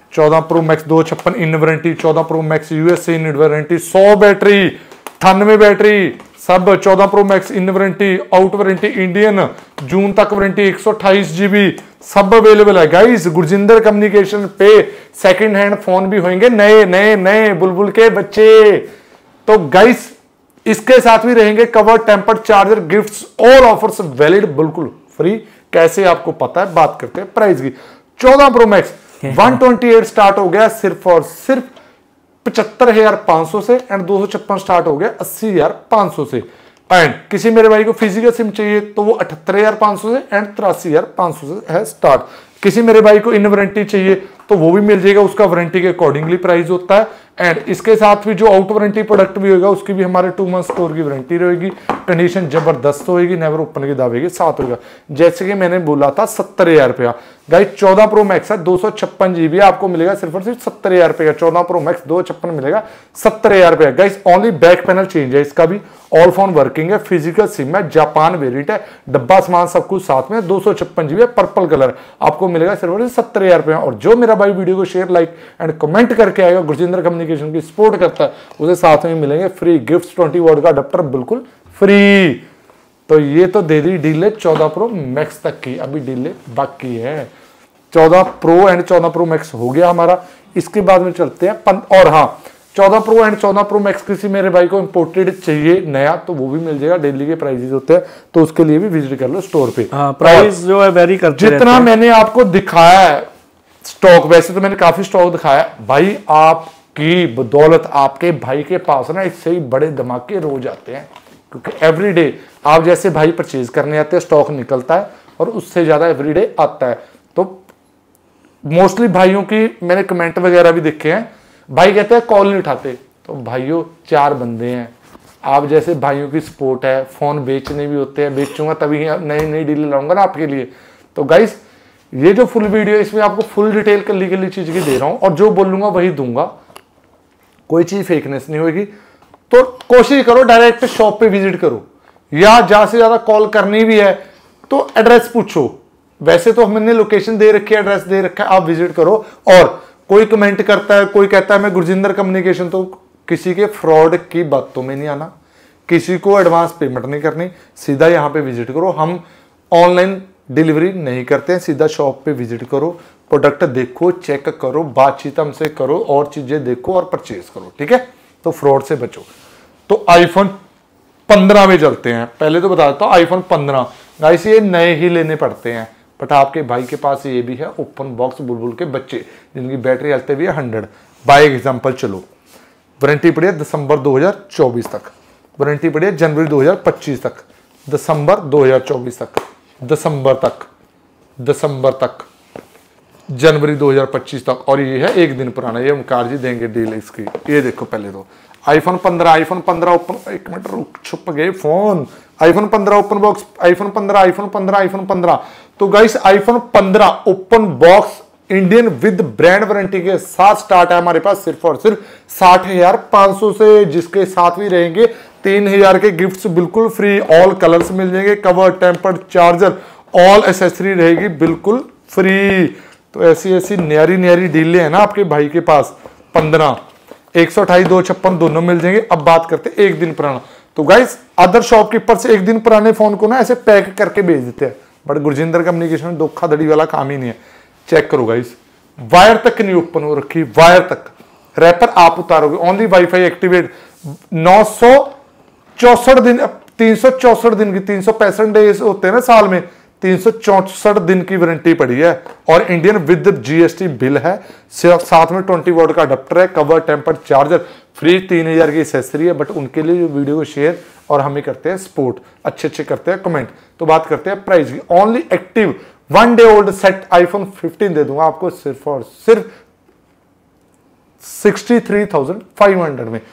256 in warranty, 14 pro max USA in warranty, 100 battery, 98 battery, सब 14 pro max in warranty, out warranty Indian, June तक वारंटी, 128 GB, सब अवेलेबल है गाइस। गुरजिंदर कम्युनिकेशन पे सेकंड हैंड फोन भी होंगे, नए नए नए बुलबुल के बच्चे। तो गाइस इसके साथ भी रहेंगे कवर टेम्पर्ड चार्जर गिफ्ट्स, और ऑफर्स वैलिड बिल्कुल फ्री। कैसे आपको पता है, बात करते हैं प्राइस की। 14 प्रो मैक्स 128 स्टार्ट हो गया सिर्फ और सिर्फ 75,500 से, एंड 256 स्टार्ट हो गया 80,500 से। एंड किसी मेरे भाई को फिजिकल सिम चाहिए तो वो 78,500 से एंड 83,500 से है स्टार्ट। किसी मेरे भाई को इन वारंटी चाहिए तो वो भी मिल जाएगा, उसका वारंटी के अकॉर्डिंगली प्राइस होता है। एंड इसके साथ भी जो आउट वारंटी प्रोडक्ट भी होगा उसकी भी हमारे 2 मंथ स्टोर की वारंटी रहेगी। कंडीशन जबरदस्त होगी, नेवर ओपन के दावे के साथ होगा। जैसे कि मैंने बोला था 70,000 रुपया गाइस। 14 प्रो मैक्स है 256 GB आपको मिलेगा सिर्फ और सिर्फ 70,000 रुपए का। 14 प्रो मैक्स 256 मिलेगा 70,000 रुपया guys. Only back panel change है, इसका भी ऑल फोन वर्किंग है, फिजिकल सिम है, जापान वेरिएंट है, डब्बा सामान सब कुछ साथ में, 256 GB है, पर्पल कलर आपको मिलेगा सिर्फ और सिर्फ 70,000 रुपया। और जो मेरा भाई वीडियो को शेयर लाइक एंड कमेंट करके आएगा, गुरजिंदर कम्युनिकेशन की सपोर्ट करता है, उसे साथ में मिलेंगे फ्री गिफ्ट्स, 20 वॉट का अडेप्टर बिल्कुल फ्री। तो ये तो दे दी डील है 14 प्रो मैक्स तक की, अभी डील बाकी है। 14 प्रो एंड 14 प्रो मैक्स हो गया हमारा। इसके बाद में चलते हैं और हाँ 14 प्रो एंड 14 प्रो मैक्स किसी मेरे भाई को इंपोर्टेड चाहिए नया तो वो भी मिल जाएगा। डेली के प्राइसेस होते हैं तो उसके लिए भी विजिट कर लो स्टोर पे। प्राइस जो है वेरी करते रहते हैं। जितना मैंने आपको दिखाया है स्टॉक, वैसे तो मैंने काफी स्टॉक दिखाया भाई, आपकी बदौलत आपके भाई के पास ना इससे ही बड़े धमाके रोज आते हैं, क्योंकि एवरीडे आप जैसे भाई परचेज करने आते हैं स्टॉक निकलता है और उससे ज्यादा एवरीडे आता है। तो मोस्टली भाइयों की मैंने कमेंट वगैरह भी देखे हैं, भाई कहते हैं कॉल नहीं उठाते। तो भाइयों 4 बंदे हैं, आप जैसे भाइयों की सपोर्ट है, फोन बेचने भी होते हैं, बेचूंगा तभी नई नई डील लाऊंगा ना आपके लिए। तो गाइस ये जो फुल वीडियो इसमें आपको फुल डिटेल कली चीज की दे रहा हूं और जो बोलूंगा वही दूंगा, कोई चीज फेकनेस नहीं होगी। तो कोशिश करो डायरेक्ट शॉप पे विजिट करो, या ज्यादा से ज्यादा कॉल करनी भी है तो एड्रेस पूछो। वैसे तो हमने लोकेशन दे रखी है, एड्रेस दे रखा है, आप विजिट करो। और कोई कमेंट करता है, कोई कहता है मैं गुरजिंदर कम्युनिकेशन, तो किसी के फ्रॉड की बातों में नहीं आना, किसी को एडवांस पेमेंट नहीं करनी, सीधा यहाँ पे विजिट करो। हम ऑनलाइन डिलीवरी नहीं करते हैं, सीधा शॉप पे विजिट करो, प्रोडक्ट देखो, चेक करो, बातचीत हमसे करो और चीजें देखो और परचेज करो, ठीक है। तो फ्रॉड से बचो। तो आईफोन 15 में चलते हैं। पहले तो बता देता हूँ आईफोन 15 गाइस ये नए ही लेने पड़ते हैं, बट आपके भाई के पास ये भी है ओपन बॉक्स बुलबुल के बच्चे जिनकी बैटरी चलते भी है 100 बाय एग्जांपल। चलो वारंटी पड़ी है दिसंबर 2024 तक, वारंटी पड़ी है जनवरी 2025 तक, दिसंबर 2024 तक, दिसंबर तक, जनवरी 2025 तक। और ये है 1 दिन पुराना, ये ओमकार जी देंगे डील इसकी। ये देखो पहले तो आईफोन 15 ओपन, 1 मिनट रुक, छुप गए phone. IPhone 15 open box, iPhone 15। तो guys iPhone 15 open box Indian with brand warranty के साथ स्टार्ट है हमारे पास सिर्फ और सिर्फ 60,500 से, जिसके साथ भी रहेंगे 3,000 के गिफ्ट्स बिल्कुल फ्री, ऑल कलर्स मिल जाएंगे, cover tempered charger, all accessory रहेगी बिल्कुल फ्री। तो ऐसी ऐसी न्यारी न्यारी डीलें हैं ना आपके भाई के पास। 15, 128, 256 दोनों मिल जाएंगे। अब बात करते हैं एक दिन पुराना। तो गाइस अदर शॉपकीपर से एक दिन पुराने फोन को ना ऐसे पैक करके भेज देते हैं, बट गुरजिंदर कम्युनिकेशन में धोखाधड़ी वाला काम ही नहीं है। चेक करो गाइस, वायर तक नहीं ओपन हो रखी, वायर तक, रैपर आप उतारोगे, ओनली वाईफाई एक्टिवेट। 964 दिन, 364 दिन की, 365 डेज होते हैं ना साल में, 364 दिन की वारंटी पड़ी है और इंडियन विद जीएसटी बिल है। सिर्फ साथ में 20 वॉट का अडेप्टर है, कवर, टेम्पर, चार्जर, फ्री 3000 की एसेसरी है। बट उनके लिए जो वीडियो को शेयर और हमें करते हैं सपोर्ट, अच्छे अच्छे करते हैं कमेंट। तो बात करते हैं प्राइस की। Only active 1 day old set iPhone 15 दे दूंगा आपको सिर्फ और सिर्फ 63,500 में,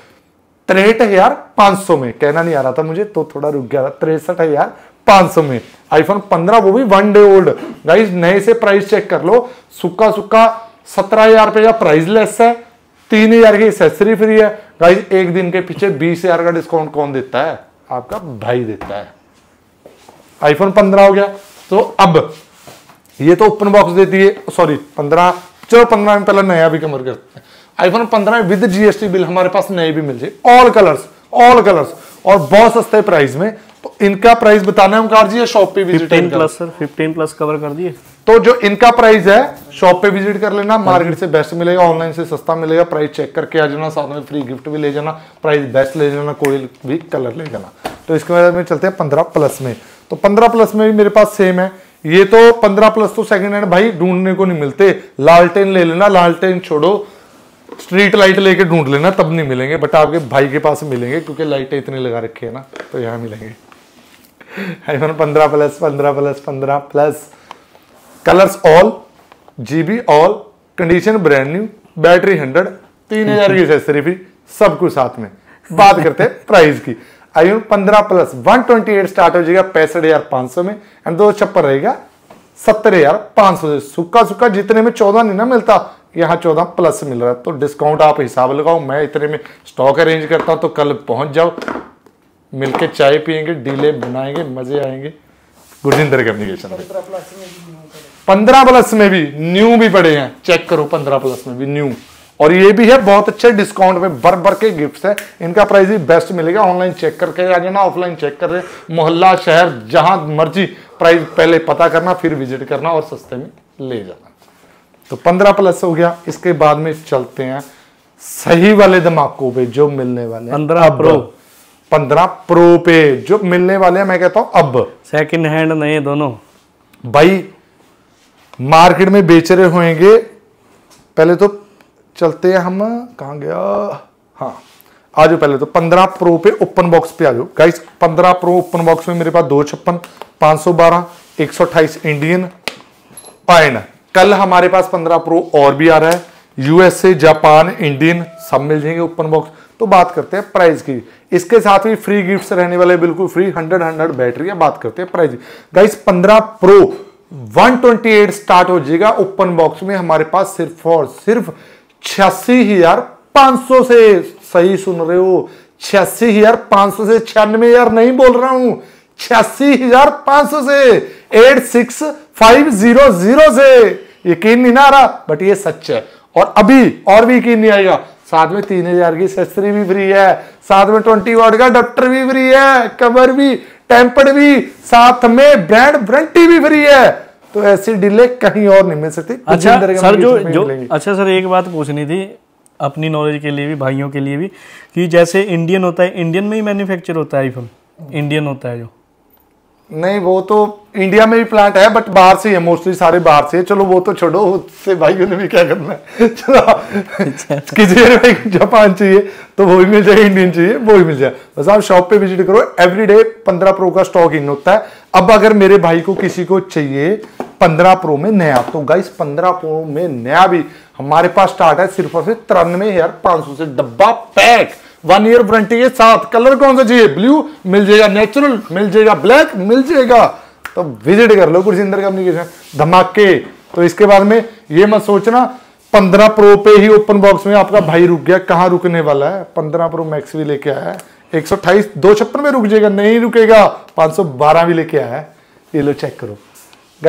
63,500 में। कहना नहीं आ रहा था मुझे तो थोड़ा रुक गया था। 63,500 में आईफोन 15, वो भी 1 डे ओल्ड। गाइस नए से प्राइस चेक कर लो, सुक्का सुक्का 17,000 रुपए का प्राइस लेस है, 3,000 की एक्सेसरी फ्री है। गाइस एक दिन के पीछे 20,000 का डिस्काउंट कौन देता है? आपका भाई देता है। आईफोन 15 हो गया। तो अब ये तो ओपन बॉक्स देती है, सॉरी 15, चलो 15 में पहले नया भी कवर करते हैं। आईफोन 15 विद जीएसटी बिल हमारे पास नए भी मिल जाए, ऑल कलर्स और बहुत सस्ते प्राइस में। तो इनका प्राइस बताना है ओमकार जी, शॉप पे visit 15 plus sir, 15 plus cover कर दिए। तो जो इनका प्राइस है शॉप पे विजिट कर लेना, मार्केट से बेस्ट मिलेगा, ऑनलाइन से सस्ता मिलेगा। प्राइस चेक करके आ जाना, साथ में फ्री गिफ्ट भी ले जाना, प्राइस बेस्ट ले जाना, कोई भी कलर ले जाना। तो इसके बाद में चलते हैं 15 प्लस में। तो 15 प्लस में भी मेरे पास सेम है। ये तो 15 प्लस तो सेकंड हैंड भाई ढूंढने को नहीं मिलते। लालटेन ले लेना, लालटेन छोड़ो, स्ट्रीट लाइट लेके ढूंढ लेना, तब नहीं मिलेंगे। बट आपके भाई के पास मिलेंगे क्योंकि लाइटें इतनी लगा रखी है ना, तो यहाँ मिलेंगे। IPhone 15 plus, 15 plus, 15 plus, colours all, GB all, condition brand new, battery 100, 3,000 की एक्सेसरी फ्री, सब कुछ साथ में। बात करते हैं प्राइस की। आईफोन 15 प्लस 128 स्टार्ट हो जाएगा 65,500 में, एंड 256 रहेगा 70,500 से। सुक्का सुक्का जितने में 14 नहीं ना मिलता, यहाँ 14 प्लस मिल रहा है। तो डिस्काउंट आप हिसाब लगाओ, मैं इतने में स्टॉक अरेंज करता हूं, तो कल पहुंच जाओ, मिलके चाय पियेंगे, डीले बनाएंगे, मजे आएंगे। गुरजिंदर कम्युनिकेशन पे 15 प्लस में भी न्यू भी पड़े हैं, चेक करो 15 प्लस में भी न्यू, और ये भी है बहुत अच्छे डिस्काउंट में, भर भर के गिफ्ट्स है। इनका प्राइस भी बेस्ट मिलेगा। ऑनलाइन चेक करके आ जाना, ऑफलाइन चेक कर रहे, मोहल्ला शहर जहां मर्जी प्राइस पहले पता करना, फिर विजिट करना और सस्ते में ले जाना। तो 15 प्लस हो गया। इसके बाद में चलते हैं सही वाले धमाकों पे जो मिलने वाले हैं। 15 प्रो, 15 प्रो पे जो मिलने वाले हैं, मैं कहता हूं अब सेकंड हैंड नए दोनों भाई मार्केट में बेच रहे होंगे। पहले तो चलते हैं हम, कहां गया, हाँ आज पहले तो 15 प्रो पे ओपन बॉक्स पे आ जाओ गाइस। 15 प्रो ओपन बॉक्स में मेरे पास 256, 512, 128 इंडियन पाइन। कल हमारे पास 15 प्रो और भी आ रहा है, यूएसए, जापान, इंडियन सब मिल जाएंगे ओपन बॉक्स। तो बात करते हैं प्राइस की। इसके साथ भी फ्री गिफ्ट्स रहने वाले, बिल्कुल फ्री, 100 बैटरी है। बात करते हैं प्राइस गाइस। 15 प्रो 128 स्टार्ट हो जाएगा ओपन बॉक्स में हमारे पास सिर्फ और सिर्फ 86,500 से। सही सुन रहे हो, 86,500 से, 96,000 नहीं बोल रहा हूं, 86,500 से, 86,500 से। यकीन नहीं ना आ रहा, बट ये सच है। और अभी और भी यकीन नहीं आएगा, साथ में 3,000 की एक्सेसरी भी फ्री है, साथ में 20 वॉट का अडेप्टर भी फ्री है, कवर भी, टेम्पर्ड भी, साथ में ब्रांड वारंटी भी फ्री है। तो ऐसी डीले कहीं और नहीं मिल सकती। अच्छा सर, अच्छा सर एक बात पूछनी थी अपनी नॉलेज के लिए भी, भाइयों के लिए भी, कि जैसे इंडियन होता है, इंडियन में ही मैन्युफैक्चर होता है आईफोन, इंडियन होता है जो? नहीं, वो तो इंडिया में भी प्लांट है, बट बाहर से है, मोस्टली सारे बाहर से। चलो वो तो छोड़ो, उससे भाइयों ने भी क्या करना है। चलो किसी भाई को जापान चाहिए तो वो भी मिल जाएगा, इंडियन चाहिए वो भी मिल जाएगा। बस आप शॉप पे विजिट करो, एवरीडे 15 प्रो का स्टॉक इन होता है। अब अगर मेरे भाई को किसी को चाहिए 15 प्रो में नया, तो गाइस 15 प्रो में नया भी हमारे पास स्टार्ट है सिर्फ और सिर्फ 93,500 से, डब्बा पैक, 1 ईयर वारंटी के साथ। कलर कौन सा चाहिए? ब्लू मिल जाएगा, नेचुरल मिल जाएगा, ब्लैक मिल जाएगा। तो विजिट कर लो गुरजिंदर कम्युनिकेशन, धमाके। तो इसके बाद में ये मत सोचना 15 प्रो पे ही ओपन बॉक्स में आपका भाई रुक गया, कहां रुकने वाला है। 15 प्रो मैक्स भी लेके आया है, 128, 256 में रुक जाएगा, नहीं रुकेगा, 512 भी लेके आया है। ये लो चेक करो guys,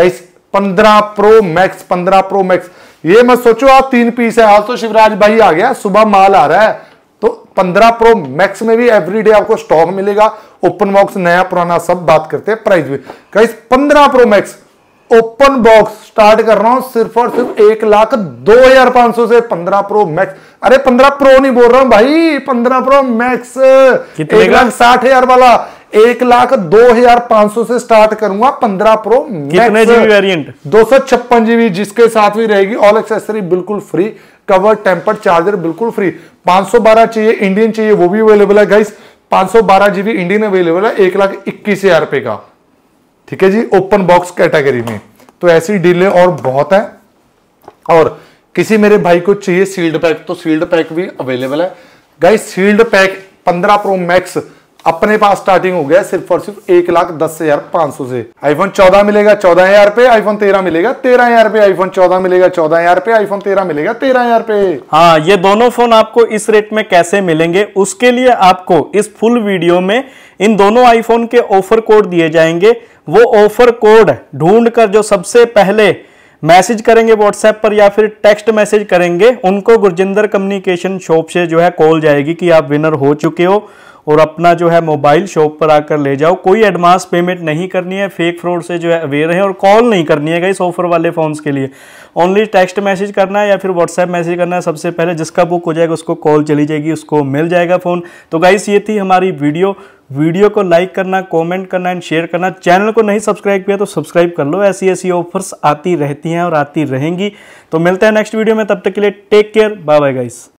15 pro max, 15 pro max. ये मत सोचो आप 3 पीस है, आज तो शिवराज भाई आ गया, सुबह माल आ रहा है। तो 15 प्रो मैक्स में भी एवरीडे आपको स्टॉक मिलेगा। ओपन बॉक्स नया पुराना सब बात करते हैं, प्राइस भी guys 15 pro max open box start कर रहा हूं सिर्फ और सिर्फ 1,02,500 से। 15 प्रो मैक्स, अरे 15 प्रो नहीं बोल रहा हूं भाई, 15 प्रो मैक्स 1,60,000 वाला 1,02,500 से स्टार्ट करूंगा। 15 प्रो कितने जीबी वेरिएंट? 256 जीबी, जिसके साथ भी रहेगी ऑल एक्सेसरी बिल्कुल फ्री, कवर टेम्पर्ड चार्जर बिल्कुल फ्री। 512 चाहिए इंडियन चाहिए वो भी अवेलेबल है गाइस, 512 जीबी इंडियन अवेलेबल है 1,21,000 रुपए का, ठीक है जी, ओपन बॉक्स कैटेगरी में। तो ऐसी डीलें और बहुत है। और किसी मेरे भाई को चाहिए सील्ड पैक, तो सील्ड पैक भी अवेलेबल है guys. Sealed pack 15 pro max अपने पास स्टार्टिंग हो गया सिर्फ और सिर्फ 1,10,500 से। आईफोन 14 मिलेगा 14,000 रुपए, आईफोन 13 मिलेगा 13,000 रुपए, आईफोन 14 मिलेगा 14,000 रुपए, आईफोन 13 मिलेगा 13,000 रुपए। हाँ, ये दोनों फोन आपको इस रेट में कैसे मिलेंगे, उसके लिए आपको इस फुल वीडियो में इन दोनों आईफोन के ऑफर कोड दिए जाएंगे। वो ऑफर कोड ढूंढकर जो सबसे पहले मैसेज करेंगे व्हाट्सएप पर या फिर टेक्स्ट मैसेज करेंगे, उनको गुरजिंदर कम्युनिकेशन शॉप से जो है कॉल जाएगी कि आप विनर हो चुके हो और अपना जो है मोबाइल शॉप पर आकर ले जाओ। कोई एडवांस पेमेंट नहीं करनी है, फेक फ्रॉड से जो है अवेयर है, और कॉल नहीं करनी है इस ऑफर वाले फोन्स के लिए। ओनली टेक्स्ट मैसेज करना है या फिर व्हाट्सएप मैसेज करना है। सबसे पहले जिसका बुक हो जाएगा उसको कॉल चली जाएगी, उसको मिल जाएगा फोन। तो गाइस ये थी हमारी वीडियो को लाइक करना, कमेंट करना एंड शेयर करना। चैनल को नहीं सब्सक्राइब किया तो सब्सक्राइब कर लो, ऐसी ऑफर्स आती रहती हैं और आती रहेंगी। तो मिलते हैं नेक्स्ट वीडियो में, तब तक के लिए take care, bye bye guys.